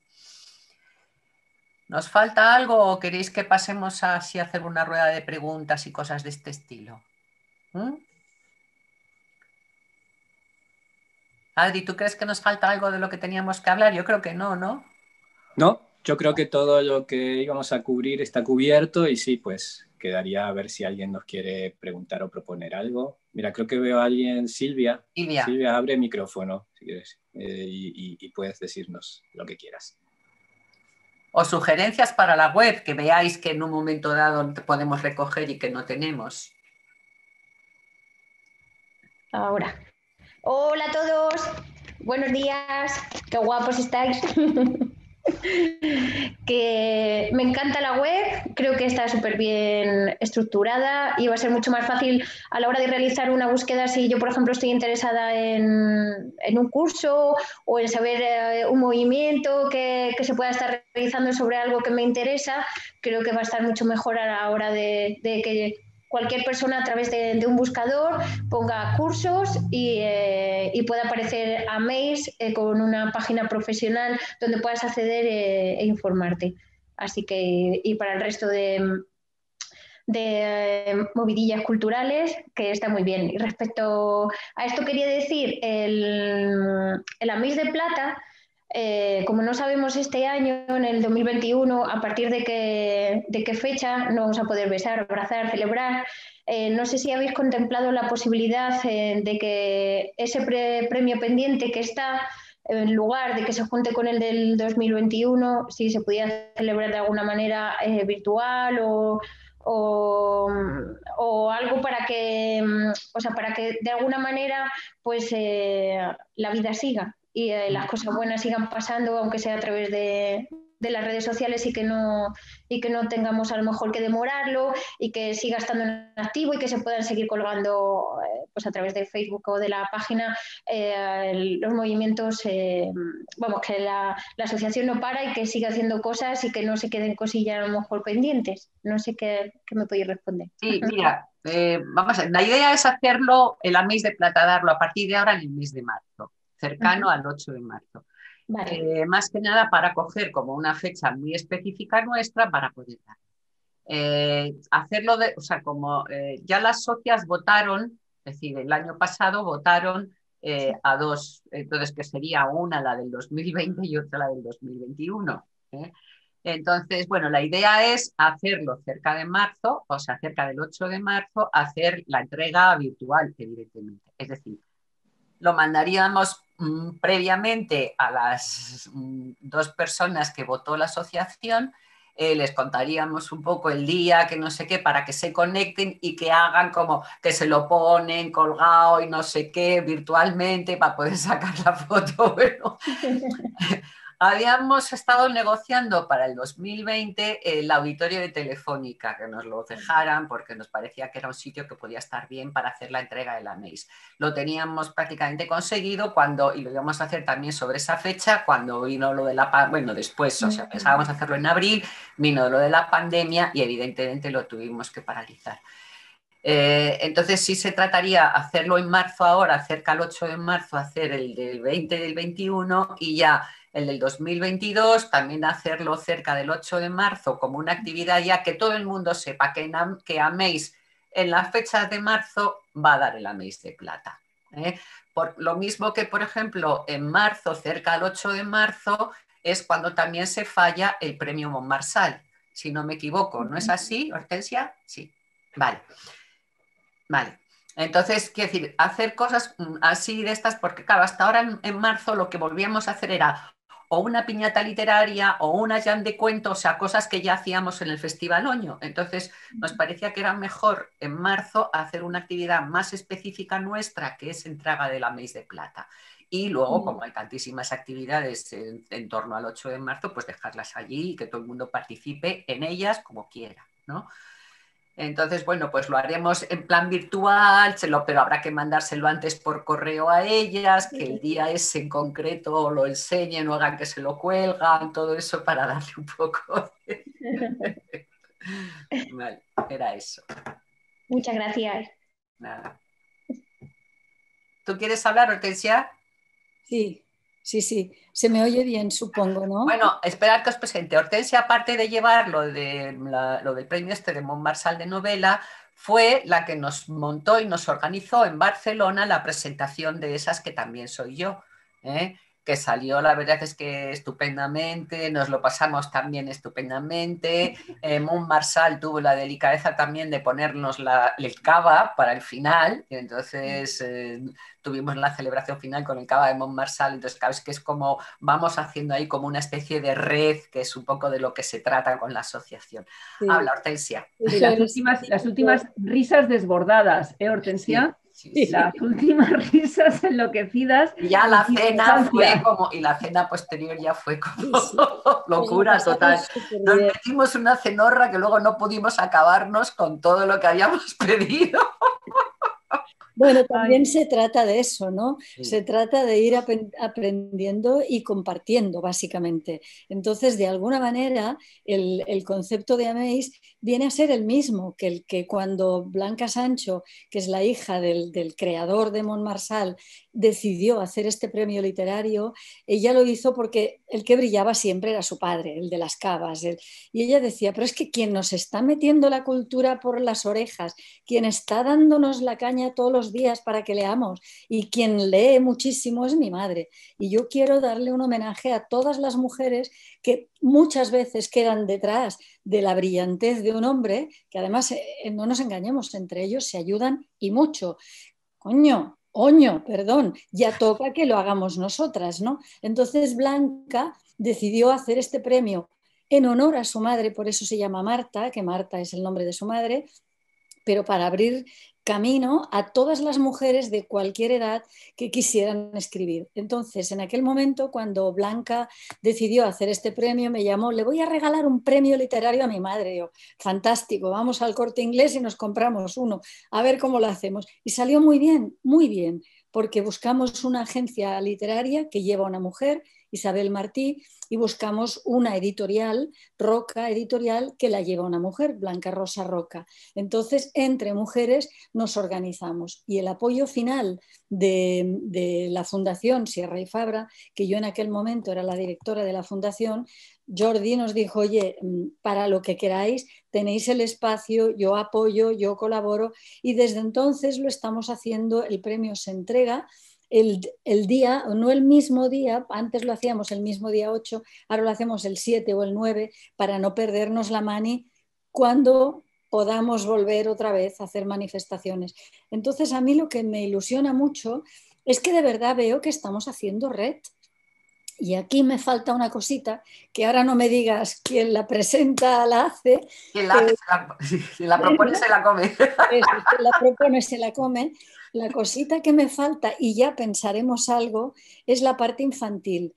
¿Nos falta algo o queréis que pasemos así a hacer una rueda de preguntas y cosas de este estilo? Adri, ¿tú crees que nos falta algo de lo que teníamos que hablar? Yo creo que no, ¿no? No, yo creo que todo lo que íbamos a cubrir está cubierto y sí, pues quedaría a ver si alguien nos quiere preguntar o proponer algo. Mira, creo que veo a alguien, Silvia. Silvia, abre el micrófono si quieres y puedes decirnos lo que quieras. O sugerencias para la web, que veáis que en un momento dado podemos recoger y que no tenemos. Ahora. Hola a todos, buenos días, qué guapos estáis. Que me encanta la web, creo que está súper bien estructurada y va a ser mucho más fácil a la hora de realizar una búsqueda si yo, por ejemplo, estoy interesada en un curso o en saber un movimiento que se pueda estar realizando sobre algo que me interesa. Creo que va a estar mucho mejor a la hora de que cualquier persona a través de un buscador ponga cursos y pueda aparecer a mails con una página profesional donde puedas acceder e informarte. Así que, y para el resto de movidillas culturales, que está muy bien. Y respecto a esto quería decir, el Amis de Plata, como no sabemos este año, en el 2021, a partir de qué fecha no vamos a poder besar, abrazar, celebrar, no sé si habéis contemplado la posibilidad de que ese premio pendiente que está, en lugar de que se junte con el del 2021, si se pudiera celebrar de alguna manera virtual o algo para que, o sea, para que de alguna manera pues la vida siga y las cosas buenas sigan pasando, aunque sea a través de las redes sociales y que no tengamos a lo mejor que demorarlo y que siga estando en activo y que se puedan seguir colgando pues a través de Facebook o de la página los movimientos, vamos, que la asociación no para y que siga haciendo cosas y que no se queden cosillas a lo mejor pendientes. No sé qué me podéis responder. Sí, mira, vamos a ver, la idea es hacerlo el Amis de Plata, darlo a partir de ahora en el mes de marzo, cercano al 8 de marzo. Vale. Más que nada para coger como una fecha muy específica nuestra para poder dar. Hacerlo o sea, como ya las socias votaron, es decir, el año pasado votaron a dos, entonces que sería una la del 2020 y otra la del 2021. Entonces, bueno, la idea es hacerlo cerca de marzo, o sea, cerca del 8 de marzo, hacer la entrega virtual, evidentemente. Es decir, lo mandaríamos previamente a las dos personas que votó la asociación, les contaríamos un poco el día, que no sé qué, para que se conecten y que hagan como que se lo ponen colgado y no sé qué virtualmente para poder sacar la foto. Bueno, habíamos estado negociando para el 2020 el auditorio de Telefónica, que nos lo dejaran porque nos parecía que era un sitio que podía estar bien para hacer la entrega de la MEIS. Lo teníamos prácticamente conseguido y lo íbamos a hacer también sobre esa fecha, cuando vino lo de bueno, después, o sea, pensábamos hacerlo en abril, vino lo de la pandemia y evidentemente lo tuvimos que paralizar. Entonces sí se trataría hacerlo en marzo ahora, cerca al 8 de marzo, hacer el del 20 y del 21 y ya el del 2022 también hacerlo cerca del 8 de marzo como una actividad ya que todo el mundo sepa que Améis en las fechas de marzo va a dar el Améis de plata. Por lo mismo que, por ejemplo, en marzo, cerca del 8 de marzo, es cuando también se falla el premio Montmarsal, si no me equivoco. ¿No es así, Hortensia? Sí. Vale. Vale. Entonces, quiero decir, hacer cosas así de estas, porque claro, hasta ahora en marzo lo que volvíamos a hacer era o una piñata literaria o una jam de cuentos, o sea, cosas que ya hacíamos en el Festival Oño. Entonces, nos parecía que era mejor en marzo hacer una actividad más específica nuestra, que es entrega de la Améis de Plata. Y luego, como hay tantísimas actividades en torno al 8 de marzo, pues dejarlas allí y que todo el mundo participe en ellas como quiera, ¿no? Entonces, bueno, pues lo haremos en plan virtual, pero habrá que mandárselo antes por correo a ellas, que el día ese en concreto lo enseñen o hagan que se lo cuelgan, todo eso para darle un poco de... Vale, era eso. Muchas gracias. Nada. ¿Tú quieres hablar, Hortensia? Sí, sí, sí. Se me oye bien, supongo, ¿no? Bueno, esperad que os presente. Hortensia, aparte de llevar lo del premio este de Montmarsal de novela, fue la que nos montó y nos organizó en Barcelona la presentación de esas que también soy yo, que salió, la verdad es que estupendamente, nos lo pasamos también estupendamente. Montmarsal tuvo la delicadeza también de ponernos el cava para el final, y entonces tuvimos la celebración final con el cava de Montmarsal, entonces claro, es que es como vamos haciendo ahí como una especie de red, que es un poco de lo que se trata con la asociación. Sí. Habla, Hortensia. Sí, las últimas risas desbordadas, Hortensia? Sí. Las últimas risas enloquecidas. Y ya la cena fue como, y la cena posterior ya fue como locura total. Nos metimos una cenorra que luego no pudimos acabarnos con todo lo que habíamos pedido. Bueno, también se trata de eso, ¿no? Sí. Se trata de ir aprendiendo y compartiendo, básicamente. Entonces, de alguna manera, el concepto de Améis viene a ser el mismo que el que cuando Blanca Sancho, que es la hija del creador de Montmarsal, decidió hacer este premio literario, ella lo hizo porque el que brillaba siempre era su padre, el de las cavas. Y ella decía, pero es que quien nos está metiendo la cultura por las orejas, quien está dándonos la caña todos los días para que leamos y quien lee muchísimo es mi madre. Y yo quiero darle un homenaje a todas las mujeres que muchas veces quedan detrás de la brillantez de un hombre, que además, no nos engañemos, entre ellos se ayudan y mucho. Oño, perdón, ya toca que lo hagamos nosotras, ¿no? Entonces Blanca decidió hacer este premio en honor a su madre, por eso se llama Marta, que Marta es el nombre de su madre, pero para abrir camino a todas las mujeres de cualquier edad que quisieran escribir. Entonces, en aquel momento, cuando Blanca decidió hacer este premio, me llamó, le voy a regalar un premio literario a mi madre. Yo, fantástico, vamos al Corte Inglés y nos compramos uno, a ver cómo lo hacemos. Y salió muy bien, porque buscamos una agencia literaria que lleva a una mujer, Isabel Martí, y buscamos una editorial, Roca Editorial, que la lleva una mujer, Blanca Rosa Roca. Entonces, entre mujeres nos organizamos. Y el apoyo final de la Fundación Sierra y Fabra, que yo en aquel momento era la directora de la fundación, Jordi nos dijo, oye, para lo que queráis, tenéis el espacio, yo apoyo, yo colaboro, y desde entonces lo estamos haciendo, el premio se entrega el día, no el mismo día, antes lo hacíamos el mismo día 8, ahora lo hacemos el 7 o el 9 para no perdernos la mani cuando podamos volver otra vez a hacer manifestaciones. Entonces a mí lo que me ilusiona mucho es que de verdad veo que estamos haciendo red. Y aquí me falta una cosita, que ahora no me digas quién la presenta, la hace. Quien la hace, si la propone, se la come. Eso, quien la propone, se la come. La cosita que me falta, y ya pensaremos algo, es la parte infantil.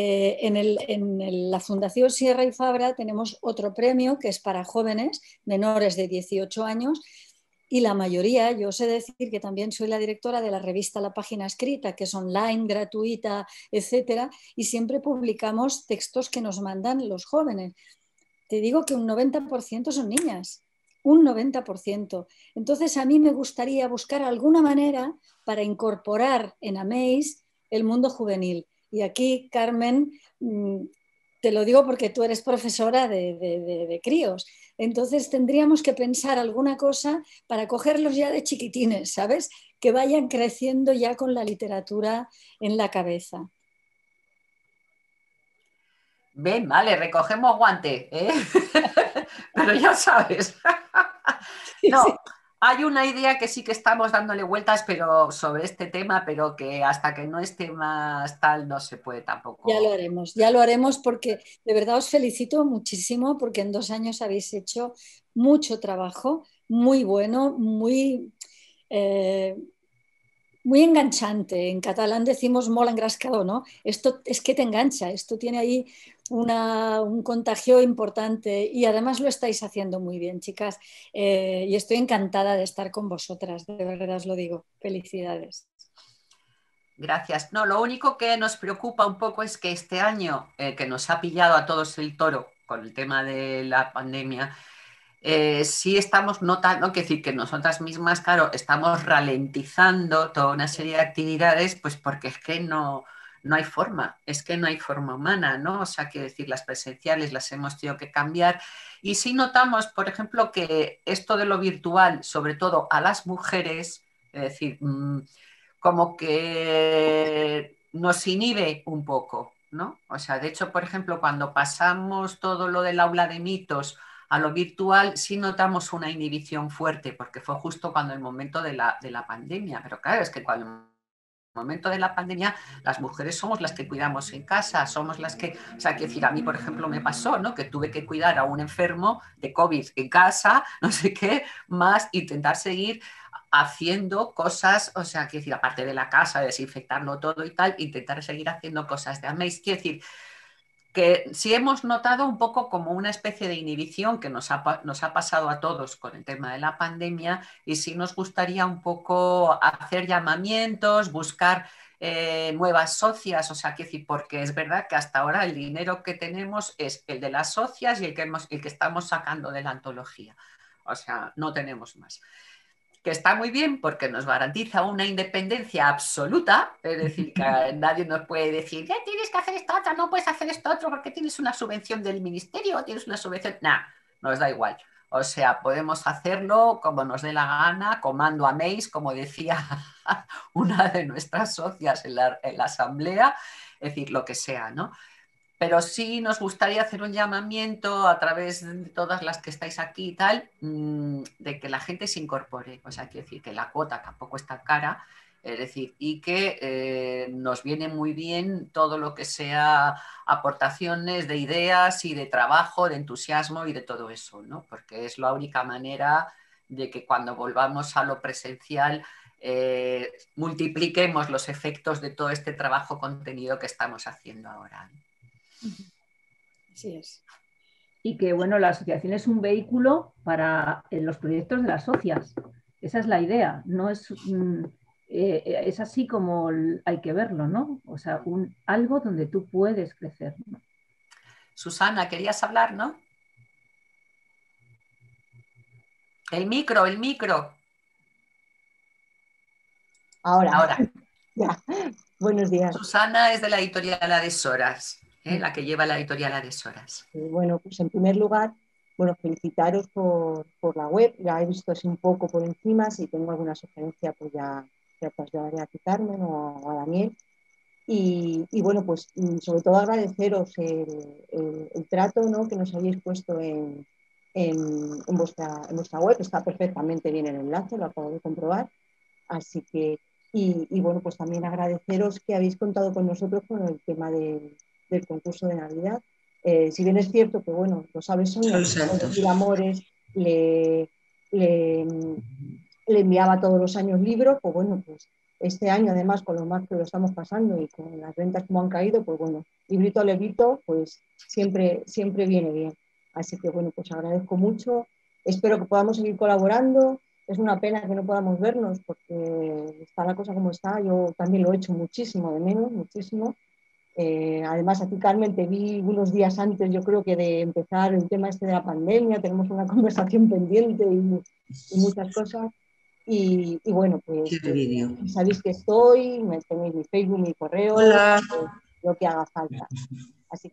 En la Fundación Sierra y Fabra tenemos otro premio que es para jóvenes menores de 18 años, y la mayoría, yo sé decir que también soy la directora de la revista La Página Escrita, que es online, gratuita, etcétera, y siempre publicamos textos que nos mandan los jóvenes. Te digo que un 90% son niñas. un 90%. Entonces, a mí me gustaría buscar alguna manera para incorporar en Amaze el mundo juvenil. Y aquí, Carmen, te lo digo porque tú eres profesora de críos. Entonces, tendríamos que pensar alguna cosa para cogerlos ya de chiquitines, ¿sabes? Que vayan creciendo ya con la literatura en la cabeza. Ven, vale, recogemos guante, ¿eh? Pero ya sabes. No, Sí. hay una idea que sí que estamos dándole vueltas, pero sobre este tema, pero que hasta que no esté más tal no se puede tampoco. Ya lo haremos porque de verdad os felicito muchísimo porque en 2 años habéis hecho mucho trabajo, muy bueno, eh, muy enganchante. En catalán decimos molt engrascado, ¿no? Esto es que te engancha, esto tiene ahí un contagio importante y además lo estáis haciendo muy bien, chicas. Y estoy encantada de estar con vosotras, de verdad os lo digo. Felicidades. Gracias. No, lo único que nos preocupa un poco es que este año, que nos ha pillado a todos el toro con el tema de la pandemia, sí estamos notando, que decir que nosotras mismas, claro, estamos ralentizando toda una serie de actividades, pues porque es que no hay forma, es que no hay forma humana, ¿no? O sea, quiero decir, las presenciales las hemos tenido que cambiar. Y sí notamos, por ejemplo, que esto de lo virtual, sobre todo a las mujeres, es decir, como que nos inhibe un poco, ¿no? O sea, de hecho, por ejemplo, cuando pasamos todo lo del aula de mitos a lo virtual, sí notamos una inhibición fuerte, porque fue justo cuando el momento de la pandemia. Pero claro, es que cuando el momento de la pandemia, las mujeres somos las que cuidamos en casa, somos las que, o sea, que decir, a mí, por ejemplo, me pasó, ¿no? Que tuve que cuidar a un enfermo de COVID en casa, no sé qué, más intentar seguir haciendo cosas, o sea, quiero decir, aparte de la casa, desinfectarlo todo y tal, intentar seguir haciendo cosas de Amaze. Quiero decir, que sí hemos notado un poco como una especie de inhibición que nos ha pasado a todos con el tema de la pandemia, y sí nos gustaría un poco hacer llamamientos, buscar nuevas socias, o sea, que decir, porque es verdad que hasta ahora el dinero que tenemos es el de las socias y el que estamos sacando de la antología, o sea, no tenemos más. Que está muy bien porque nos garantiza una independencia absoluta, es decir, que nadie nos puede decir, ¿qué tienes que hacer esto otro? No puedes hacer esto otro porque tienes una subvención del ministerio o tienes una subvención. Nah, nos da igual. O sea, podemos hacerlo como nos dé la gana, comando Amaze, como decía una de nuestras socias en la asamblea, es decir, lo que sea, ¿no? Pero sí nos gustaría hacer un llamamiento a través de todas las que estáis aquí y tal, de que la gente se incorpore. O sea, quiero decir que la cuota tampoco es tan cara, es decir, y que nos viene muy bien todo lo que sea aportaciones de ideas y de trabajo, de entusiasmo y de todo eso, ¿no? Porque es la única manera de que cuando volvamos a lo presencial multipliquemos los efectos de todo este trabajo contenido que estamos haciendo ahora. Así es. Y que, bueno, la asociación es un vehículo para los proyectos de las socias. Esa es la idea. No es, es así como hay que verlo, ¿no? O sea, algo donde tú puedes crecer, ¿no? Susana, querías hablar, ¿no? El micro, el micro. Ahora. Ya. Buenos días. Susana es de la editorial Adhesoras, la que lleva la editorial Adhesoras. Bueno, pues en primer lugar, bueno, felicitaros por la web. Ya he visto así un poco por encima. Si tengo alguna sugerencia, pues ya trasladaré a Carmen o a Daniel. Y bueno, pues sobre todo agradeceros el trato, ¿no?, que nos habéis puesto en vuestra web. Está perfectamente bien el enlace, lo acabo de comprobar. Así que, y bueno, pues también agradeceros que habéis contado con nosotros con el tema del concurso de Navidad. Si bien es cierto que, bueno, lo sabes, Sonia, que Amores le enviaba todos los años libros, pues bueno, pues este año además con lo más que lo estamos pasando y con las ventas como han caído, pues bueno, librito a librito, pues siempre viene bien. Así que bueno, pues agradezco mucho, espero que podamos seguir colaborando. Es una pena que no podamos vernos porque está la cosa como está, yo también lo he hecho muchísimo de menos, muchísimo. Además, a ti, Carmen, te vi unos días antes, yo creo que de empezar el tema este de la pandemia, tenemos una conversación pendiente y muchas cosas. Y bueno, pues sabéis que estoy, tenéis mi Facebook, mi correo, lo que haga falta. Así.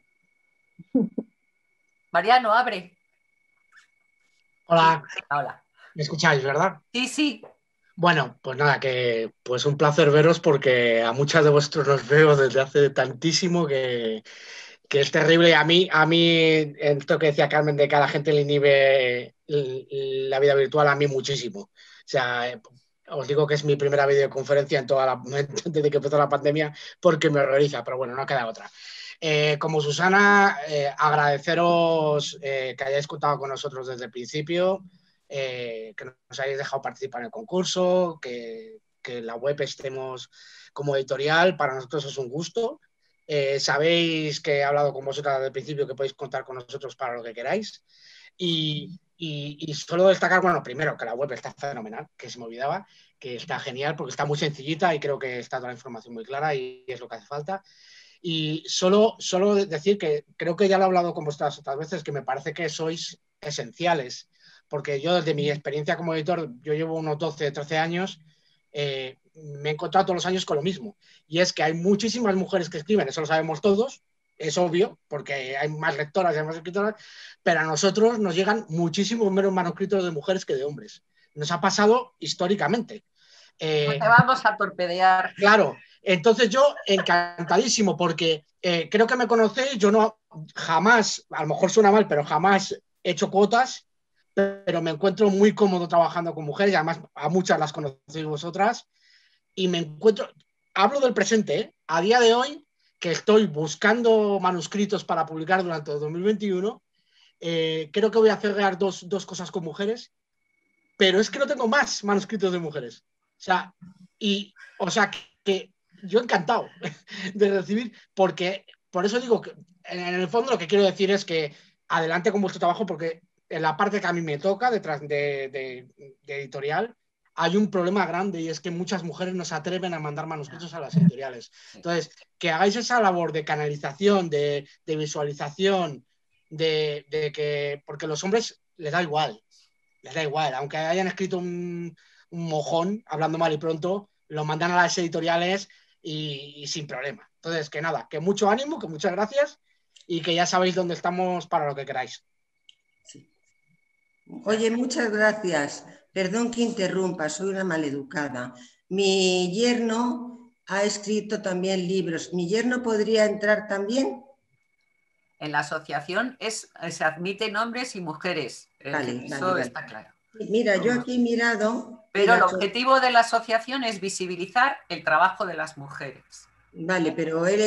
Mariano, abre. Hola. Hola. ¿Me escucháis, verdad? Sí, sí. Bueno, pues nada, que pues un placer veros porque a muchas de vosotros los veo desde hace tantísimo que es terrible. A mí, esto que decía Carmen de que a la gente le inhibe la vida virtual, a mí muchísimo. O sea, os digo que es mi primera videoconferencia desde que empezó la pandemia porque me horroriza, pero bueno, no queda otra. Como Susana, agradeceros que hayáis contado con nosotros desde el principio, que nos hayáis dejado participar en el concurso, que en la web estemos como editorial, para nosotros es un gusto. Sabéis que he hablado con vosotras desde el principio, que podéis contar con nosotros para lo que queráis. Y solo destacar, bueno, primero que la web está fenomenal, que se me olvidaba, que está genial porque está muy sencillita y creo que está toda la información muy clara y es lo que hace falta. Y solo decir que creo que ya lo he hablado con vosotras otras veces, que me parece que sois esenciales, porque yo desde mi experiencia como editor, yo llevo unos 12, 13 años, me he encontrado todos los años con lo mismo, y es que hay muchísimas mujeres que escriben, eso lo sabemos todos, es obvio, porque hay más lectoras y hay más escritoras, pero a nosotros nos llegan muchísimos menos manuscritos de mujeres que de hombres. Nos ha pasado históricamente. No te vamos a torpedear. Claro, entonces yo encantadísimo, porque creo que me conocéis, yo no jamás, a lo mejor suena mal, pero jamás he hecho cuotas, pero me encuentro muy cómodo trabajando con mujeres, y además a muchas las conocéis vosotras, y me encuentro, hablo del presente, a día de hoy, que estoy buscando manuscritos para publicar durante el 2021, creo que voy a cerrar dos cosas con mujeres, pero es que no tengo más manuscritos de mujeres. O sea, que yo encantado de recibir, porque por eso digo que en el fondo lo que quiero decir es que adelante con vuestro trabajo, porque en la parte que a mí me toca, detrás de editorial, hay un problema grande, y es que muchas mujeres no se atreven a mandar manuscritos a las editoriales. Entonces, que hagáis esa labor de canalización, de visualización, porque a los hombres les da igual, aunque hayan escrito un mojón, hablando mal y pronto, lo mandan a las editoriales y sin problema. Entonces, que nada, que mucho ánimo, que muchas gracias y que ya sabéis dónde estamos para lo que queráis. Sí. Oye, muchas gracias. Perdón que interrumpa, soy una maleducada. Mi yerno ha escrito también libros. ¿Mi yerno podría entrar también? En la asociación se admiten hombres y mujeres. Eso está claro. Mira, yo aquí he mirado... Pero el objetivo de la asociación es visibilizar el trabajo de las mujeres. Vale, pero él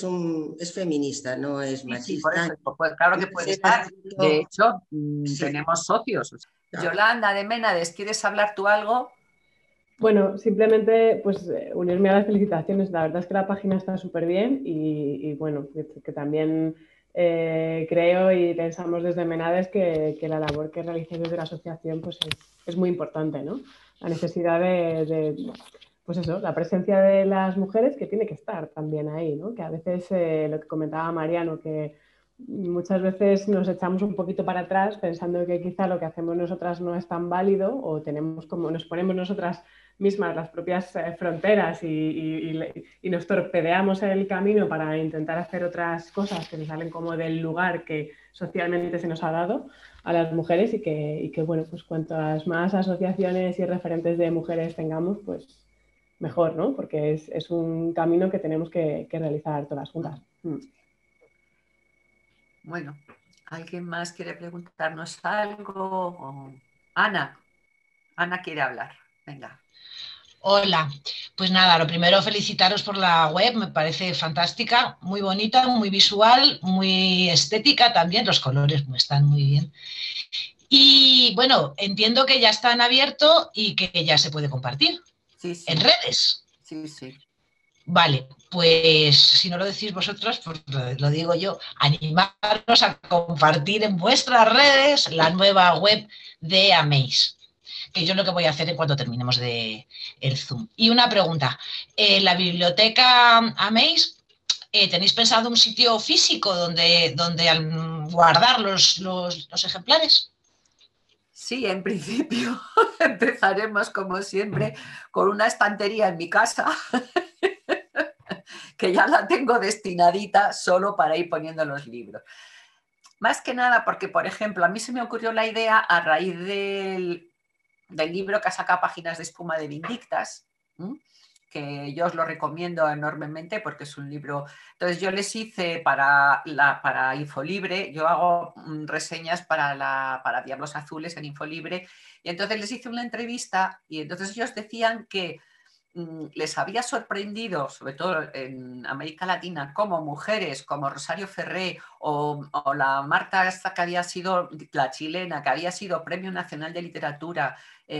es feminista, no es machista. Sí, por eso, pues, claro que puede estar. De hecho, tenemos socios. Yolanda de Ménades, ¿quieres hablar tú algo? Bueno, simplemente pues unirme a las felicitaciones. La verdad es que la página está súper bien y bueno, que también creo y pensamos desde Ménades que la labor que realicéis desde la asociación pues es muy importante, ¿no? La necesidad pues eso, la presencia de las mujeres que tiene que estar también ahí, ¿no? Que a veces lo que comentaba Mariano, que muchas veces nos echamos un poquito para atrás pensando que quizá lo que hacemos nosotras no es tan válido o nos ponemos nosotras mismas las propias fronteras y nos torpedeamos el camino para intentar hacer otras cosas que nos salen como del lugar que socialmente se nos ha dado a las mujeres y que bueno, pues cuantas más asociaciones y referentes de mujeres tengamos, pues mejor, ¿no? Porque es un camino que tenemos que realizar todas juntas. Bueno, ¿alguien más quiere preguntarnos algo? Ana quiere hablar. Venga. Hola, pues nada, lo primero felicitaros por la web, me parece fantástica, muy bonita, muy visual, muy estética también, los colores están muy bien. Y bueno, entiendo que ya está en abierto y que ya se puede compartir en redes. Sí, sí. Vale, pues si no lo decís vosotros, pues lo digo yo, animaros a compartir en vuestras redes la nueva web de Amaze, que yo lo que voy a hacer en cuanto terminemos el Zoom. Y una pregunta, ¿la biblioteca Amaze ¿tenéis pensado un sitio físico donde guardar los ejemplares? Sí, en principio empezaremos como siempre con una estantería en mi casa que ya la tengo destinadita solo para ir poniendo los libros. Más que nada porque, por ejemplo, a mí se me ocurrió la idea a raíz del libro que ha sacado Páginas de Espuma de Vindictas, que yo os lo recomiendo enormemente porque es un libro. Entonces yo les hice para Infolibre, yo hago reseñas para Diablos Azules en Infolibre, y entonces les hice una entrevista y entonces ellos decían que les había sorprendido, sobre todo en América Latina, como mujeres como Rosario Ferré o la Marta esta que había sido, la chilena, que había sido Premio Nacional de Literatura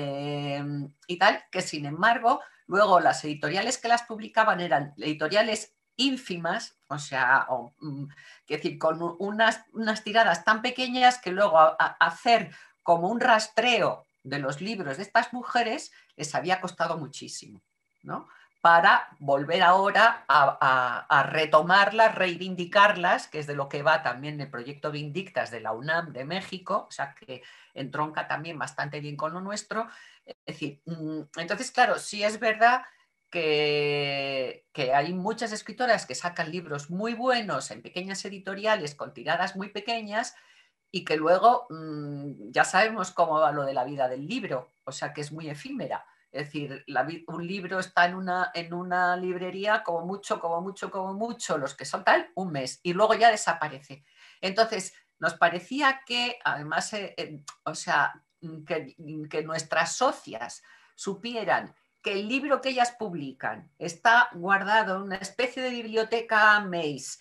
y tal, que sin embargo luego las editoriales que las publicaban eran editoriales ínfimas, o sea, es decir, con unas tiradas tan pequeñas que luego hacer como un rastreo de los libros de estas mujeres les había costado muchísimo, ¿no? Para volver ahora a retomarlas, reivindicarlas, que es de lo que va también el proyecto Vindictas de la UNAM de México, o sea que entronca también bastante bien con lo nuestro. Es decir, entonces, claro, sí es verdad que hay muchas escritoras que sacan libros muy buenos en pequeñas editoriales con tiradas muy pequeñas y que luego ya sabemos cómo va lo de la vida del libro, o sea que es muy efímera. Es decir, un libro está en una librería como mucho, los que son tal, un mes y luego ya desaparece. Entonces, nos parecía que además, o sea, que nuestras socias supieran que el libro que ellas publican está guardado en una especie de biblioteca Mace,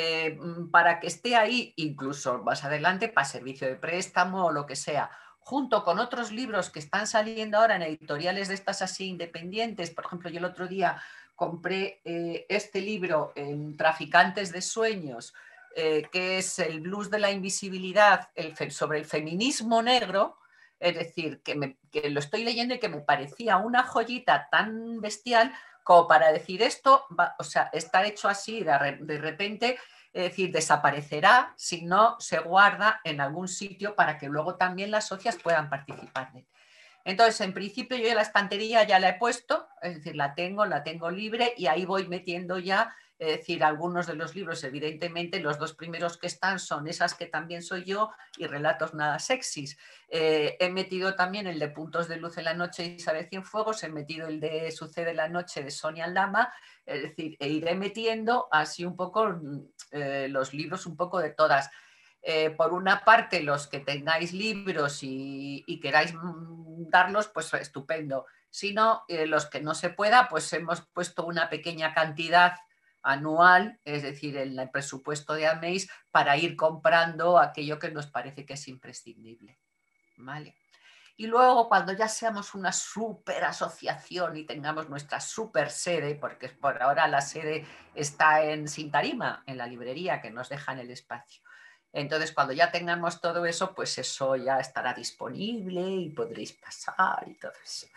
para que esté ahí, incluso más adelante, para servicio de préstamo o lo que sea, junto con otros libros que están saliendo ahora en editoriales de estas así independientes. Por ejemplo, yo el otro día compré este libro en Traficantes de Sueños, que es el blues de la invisibilidad, sobre el feminismo negro. Es decir, que lo estoy leyendo y que me parecía una joyita tan bestial como para decir esto, o sea, está hecho así de repente, es decir, desaparecerá si no se guarda en algún sitio para que luego también las socias puedan participar de él. Entonces, en principio yo la estantería ya la he puesto, es decir, la tengo libre y ahí voy metiendo ya. Es decir, algunos de los libros, evidentemente, los dos primeros que están son Esas que también soy yo y Relatos nada sexys. He metido también el de Puntos de luz en la noche de Isabel Cienfuegos, he metido el de Sucede la noche de Sonia Aldama, es decir, iré metiendo así un poco los libros un poco de todas. Por una parte, los que tengáis libros y queráis darlos, pues estupendo. Si no, los que no se pueda, pues hemos puesto una pequeña cantidad anual, es decir, en el presupuesto de AMEIS, para ir comprando aquello que nos parece que es imprescindible. ¿Vale? Y luego, cuando ya seamos una super asociación y tengamos nuestra super sede, porque por ahora la sede está en Sintarima, en la librería, que nos dejan el espacio. Entonces, cuando ya tengamos todo eso, pues eso ya estará disponible y podréis pasar y todo eso.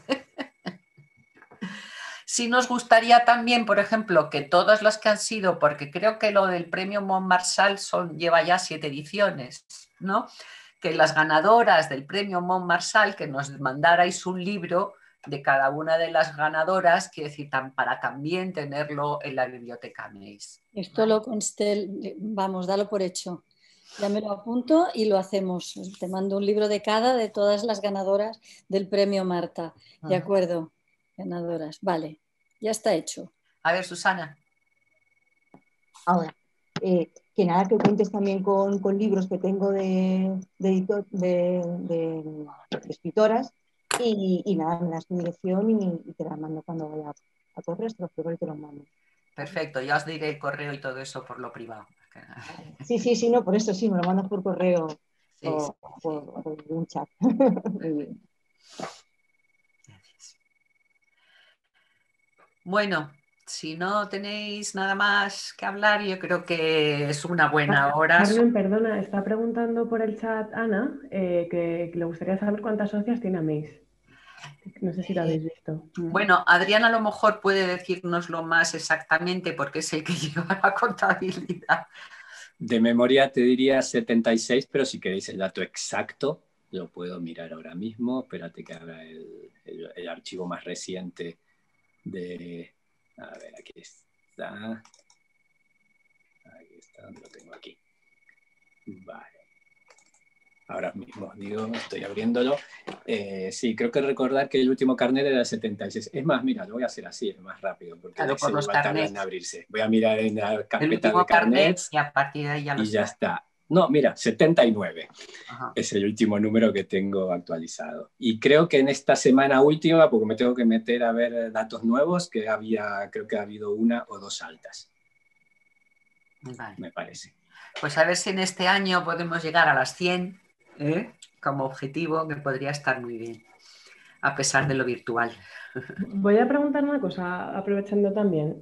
Sí nos gustaría también, por ejemplo, que todas las que han sido, porque creo que lo del premio Montmarsan lleva ya 7 ediciones, ¿no? Que las ganadoras del premio Montmarsan, que nos mandarais un libro de cada una de las ganadoras, quiero decir, para también tenerlo en la biblioteca Mace. Esto lo consté, vamos, dalo por hecho. Ya me lo apunto y lo hacemos. Te mando un libro de cada de todas las ganadoras del premio Marta. De acuerdo, ganadoras. Vale, ya está hecho. A ver, Susana. Ahora, que nada, que cuentes también con libros que tengo de escritoras y nada, me das tu dirección y te la mando cuando vaya a correr, te lo mando. Perfecto, ya os diré el correo y todo eso por lo privado. Sí, no, por eso sí, me lo mandas por correo o por un chat. Muy bien. Gracias. Bueno, si no tenéis nada más que hablar, yo creo que es una buena hora. Carmen, perdona, está preguntando por el chat Ana que le gustaría saber cuántas socias tiene AMEIS. No sé si lo habéis visto. Bueno, Adrián a lo mejor puede decirnoslo más exactamente porque es el que lleva la contabilidad. De memoria te diría 76, pero si queréis el dato exacto, lo puedo mirar ahora mismo. Espérate que haga el archivo más reciente de... A ver, aquí está. Ahí está, ¿dónde lo tengo aquí? Vale. Ahora mismo, digo, estoy abriéndolo. Sí, creo que recordar que el último carnet era el 76. Es más, mira, lo voy a hacer así, es más rápido, porque claro, por los tarda en abrirse. Voy a mirar en la carpeta de carnets y a partir de ahí ya está. No, mira, 79. Ajá. Es el último número que tengo actualizado. Y creo que en esta semana última, porque me tengo que meter a ver datos nuevos, que creo que ha habido 1 o 2 altas. Vale. Me parece. Pues a ver si en este año podemos llegar a las 100 como objetivo, que podría estar muy bien, a pesar de lo virtual. Voy a preguntar una cosa, aprovechando también.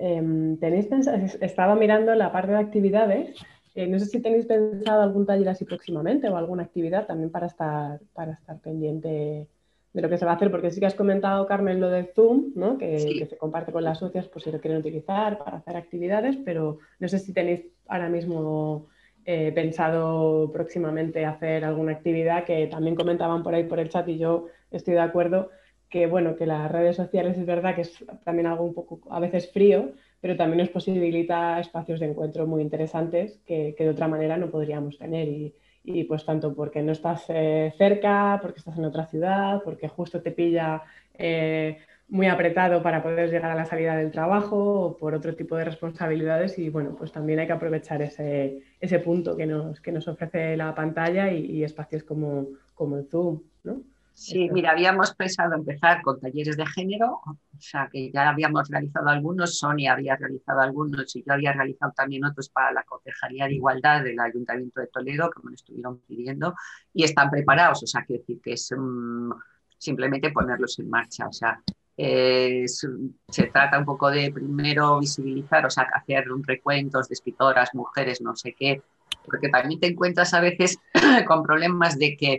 Estaba mirando la parte de actividades. No sé si tenéis pensado algún taller así próximamente o alguna actividad también para estar pendiente de lo que se va a hacer, porque sí que has comentado, Carmen, lo de Zoom, ¿no? Que se comparte con las socias por si lo quieren utilizar para hacer actividades, pero no sé si tenéis ahora mismo pensado próximamente hacer alguna actividad, que también comentaban por ahí por el chat y yo estoy de acuerdo, que bueno, que las redes sociales es verdad que es también algo un poco a veces frío, pero también nos posibilita espacios de encuentro muy interesantes que de otra manera no podríamos tener y pues tanto porque no estás cerca, porque estás en otra ciudad, porque justo te pilla muy apretado para poder llegar a la salida del trabajo o por otro tipo de responsabilidades y bueno, pues también hay que aprovechar ese punto que nos ofrece la pantalla y espacios como el Zoom, ¿no? Sí, mira, habíamos pensado empezar con talleres de género, o sea que ya habíamos realizado algunos, Sonia había realizado algunos y yo había realizado también otros para la Concejalía de Igualdad del Ayuntamiento de Toledo, que me lo estuvieron pidiendo, y están preparados, o sea, quiero decir que es simplemente ponerlos en marcha, o sea, se trata un poco de primero visibilizar, o sea, hacer recuentos de escritoras, mujeres, no sé qué, porque también te encuentras a veces con problemas de que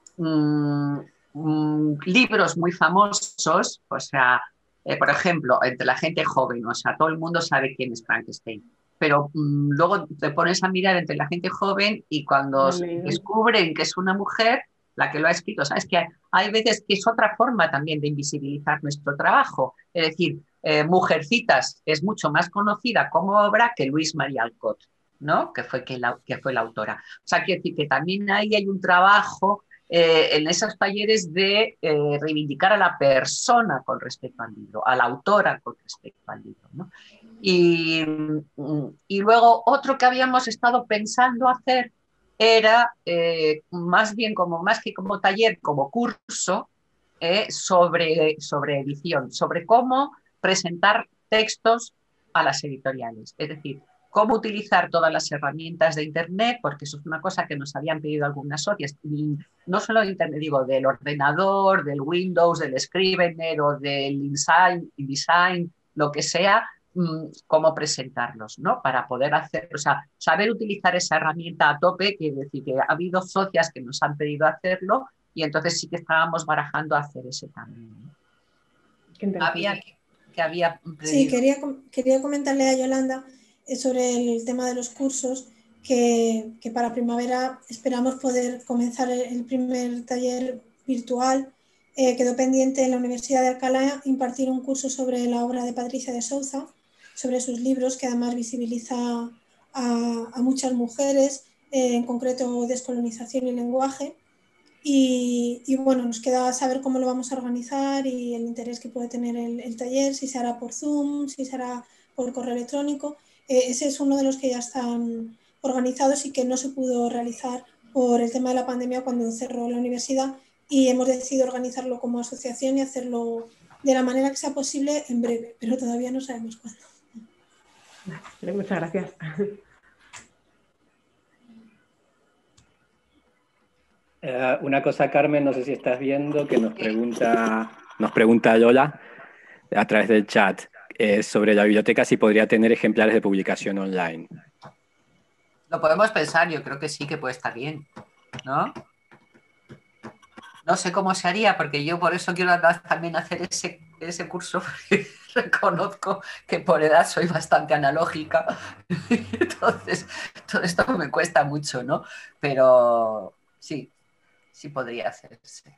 libros muy famosos, o sea, por ejemplo, entre la gente joven, o sea, todo el mundo sabe quién es Frankenstein, pero luego te pones a mirar entre la gente joven y cuando descubren que es una mujer la que lo ha escrito, sabes que hay veces que es otra forma también de invisibilizar nuestro trabajo, es decir, Mujercitas es mucho más conocida como obra que Luis María Alcott, ¿no? que fue la autora. O sea, quiero decir que también ahí hay un trabajo en esos talleres de reivindicar a la persona con respecto al libro, a la autora con respecto al libro, ¿no? Y luego otro que habíamos estado pensando hacer era más que como taller, como curso sobre edición, sobre cómo presentar textos a las editoriales. Es decir, cómo utilizar todas las herramientas de Internet, porque eso es una cosa que nos habían pedido algunas socias, no solo de Internet, digo, del ordenador, del Windows, del Scrivener o del InDesign, lo que sea, cómo presentarlos, ¿no? Para poder hacer, o sea, saber utilizar esa herramienta a tope, quiere decir que ha habido socias que nos han pedido hacerlo y entonces sí que estábamos barajando hacer ese también, ¿no? Sí, quería comentarle a Yolanda sobre el tema de los cursos, que para primavera esperamos poder comenzar el primer taller virtual. Quedó pendiente en la Universidad de Alcalá impartir un curso sobre la obra de Patricia de Souza, sobre sus libros, que además visibiliza a muchas mujeres, en concreto Descolonización y lenguaje. Y bueno, nos queda saber cómo lo vamos a organizar y el interés que puede tener el taller, si se hará por Zoom, si se hará por correo electrónico. Ese es uno de los que ya están organizados y que no se pudo realizar por el tema de la pandemia cuando cerró la universidad, y hemos decidido organizarlo como asociación y hacerlo de la manera que sea posible en breve, pero todavía no sabemos cuándo. Muchas gracias. Una cosa, Carmen, no sé si estás viendo, que nos pregunta Lola a través del chat sobre la biblioteca, si podría tener ejemplares de publicación online. Lo podemos pensar, yo creo que sí, que puede estar bien, ¿no? no sé cómo se haría, porque yo por eso quiero también hacer ese curso, porque reconozco que por edad soy bastante analógica, entonces todo esto me cuesta mucho, ¿no? Pero sí, sí podría hacerse.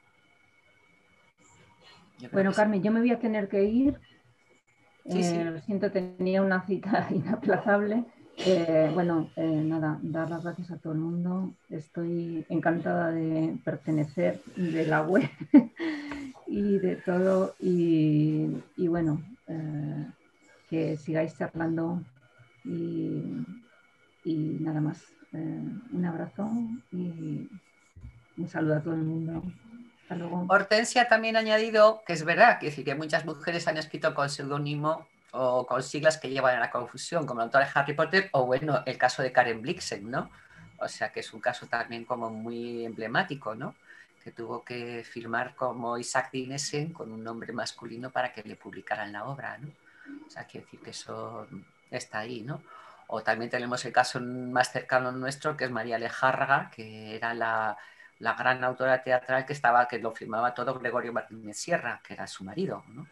Bueno, Carmen, yo me voy a tener que ir. Sí. Lo siento, tenía una cita inaplazable. Nada, dar las gracias a todo el mundo. Estoy encantada de pertenecer, de la web y de todo. Y bueno, que sigáis charlando y nada más. Un abrazo y un saludo a todo el mundo. Hasta luego. Hortensia también ha añadido que es verdad, que muchas mujeres han escrito con seudónimo o con siglas que llevan a la confusión, como la autora de Harry Potter, o bueno, el caso de Karen Blixen, ¿no? O sea, que es un caso también como muy emblemático, ¿no? Que tuvo que firmar como Isaac Dinesen con un nombre masculino para que le publicaran la obra, ¿no? O sea, quiere decir que eso está ahí, ¿no? O también tenemos el caso más cercano nuestro, que es María Lejárraga, que era la gran autora teatral que lo firmaba todo Gregorio Martínez Sierra, que era su marido, ¿no?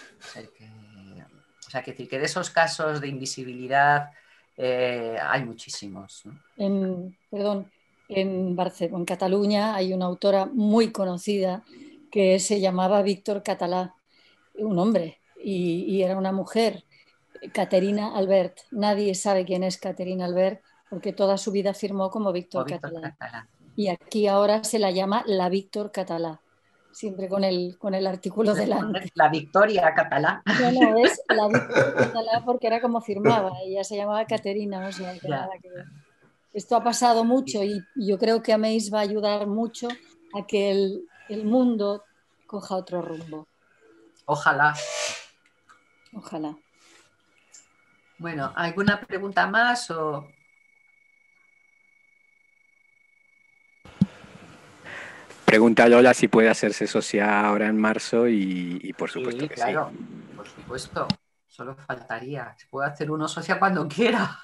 O sea, que de esos casos de invisibilidad hay muchísimos, ¿no? En Cataluña hay una autora muy conocida que se llamaba Víctor Català, un hombre, y era una mujer, Caterina Albert. Nadie sabe quién es Caterina Albert porque toda su vida firmó como Víctor Català. Y aquí ahora se la llama la Víctor Català, siempre con el artículo delante. La Victoria Català. No, es la Víctor Català porque era como firmaba, ella se llamaba Caterina, o sea, que nada que ver. Esto ha pasado mucho y yo creo que Améis va a ayudar mucho a que el mundo coja otro rumbo. Ojalá. Ojalá. Bueno, ¿alguna pregunta más o...? Pregunta Lola si puede hacerse socia ahora en marzo y por supuesto que claro, sí. Por supuesto, solo faltaría. Se puede hacer uno socia cuando quiera.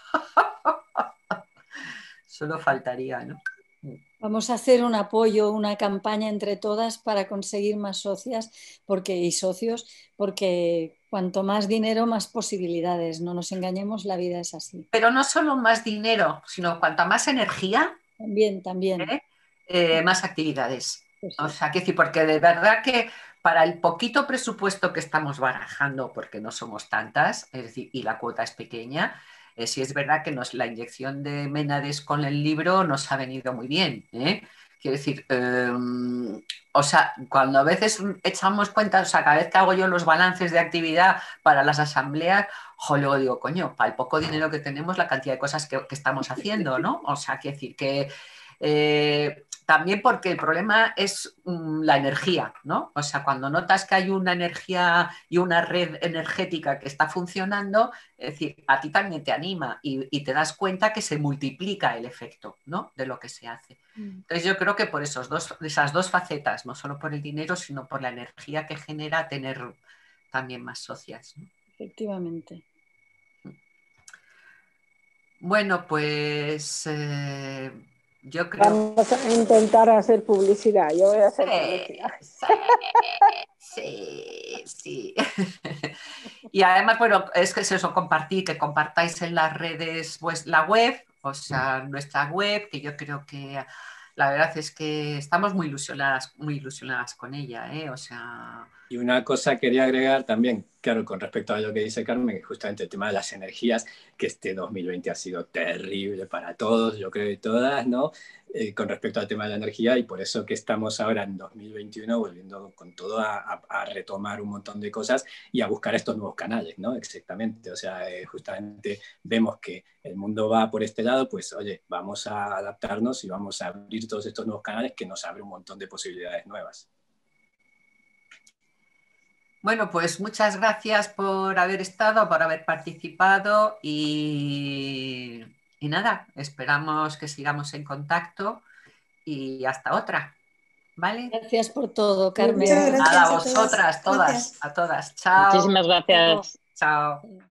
Solo faltaría, ¿no? Vamos a hacer un apoyo, una campaña entre todas para conseguir más socias y socios, porque cuanto más dinero, más posibilidades. No nos engañemos, la vida es así. Pero no solo más dinero, sino cuanta más energía, también. Más actividades. Pues sí. O sea, que sí, porque de verdad que para el poquito presupuesto que estamos barajando, porque no somos tantas, es decir, y la cuota es pequeña, sí es verdad que la inyección de Ménades con el libro nos ha venido muy bien, ¿eh? Quiero decir, o sea, cuando a veces echamos cuenta, o sea, cada vez que hago yo los balances de actividad para las asambleas, luego digo, coño, para el poco dinero que tenemos, la cantidad de cosas que estamos haciendo, ¿no? O sea, quiero decir que también porque el problema es la energía, ¿no? O sea, cuando notas que hay una energía y una red energética que está funcionando, es decir, a ti también te anima y te das cuenta que se multiplica el efecto, ¿no? De lo que se hace. Entonces yo creo que por esas dos facetas, no solo por el dinero, sino por la energía que genera tener también más socias, ¿no? Efectivamente. Bueno, pues... yo creo... Vamos a intentar hacer publicidad. Yo voy a hacer publicidad. Sí. Y además, bueno, es que es eso, que compartáis en las redes pues, la web, o sea, nuestra web, que yo creo que la verdad es que estamos muy ilusionadas con ella, ¿eh? O sea... Y una cosa quería agregar también, claro, con respecto a lo que dice Carmen, que justamente el tema de las energías, que este 2020 ha sido terrible para todos, yo creo, y todas, ¿no? Con respecto al tema de la energía, y por eso que estamos ahora en 2021 volviendo con todo a retomar un montón de cosas y a buscar estos nuevos canales, ¿no? Exactamente, o sea, justamente vemos que el mundo va por este lado, pues oye, vamos a adaptarnos y vamos a abrir todos estos nuevos canales que nos abren un montón de posibilidades nuevas. Bueno, pues muchas gracias por haber estado, por haber participado y nada, esperamos que sigamos en contacto y hasta otra, ¿vale? Gracias por todo, Carmen. Muchas gracias a vosotras, todas, gracias. a todas. Chao. Muchísimas gracias. Chao.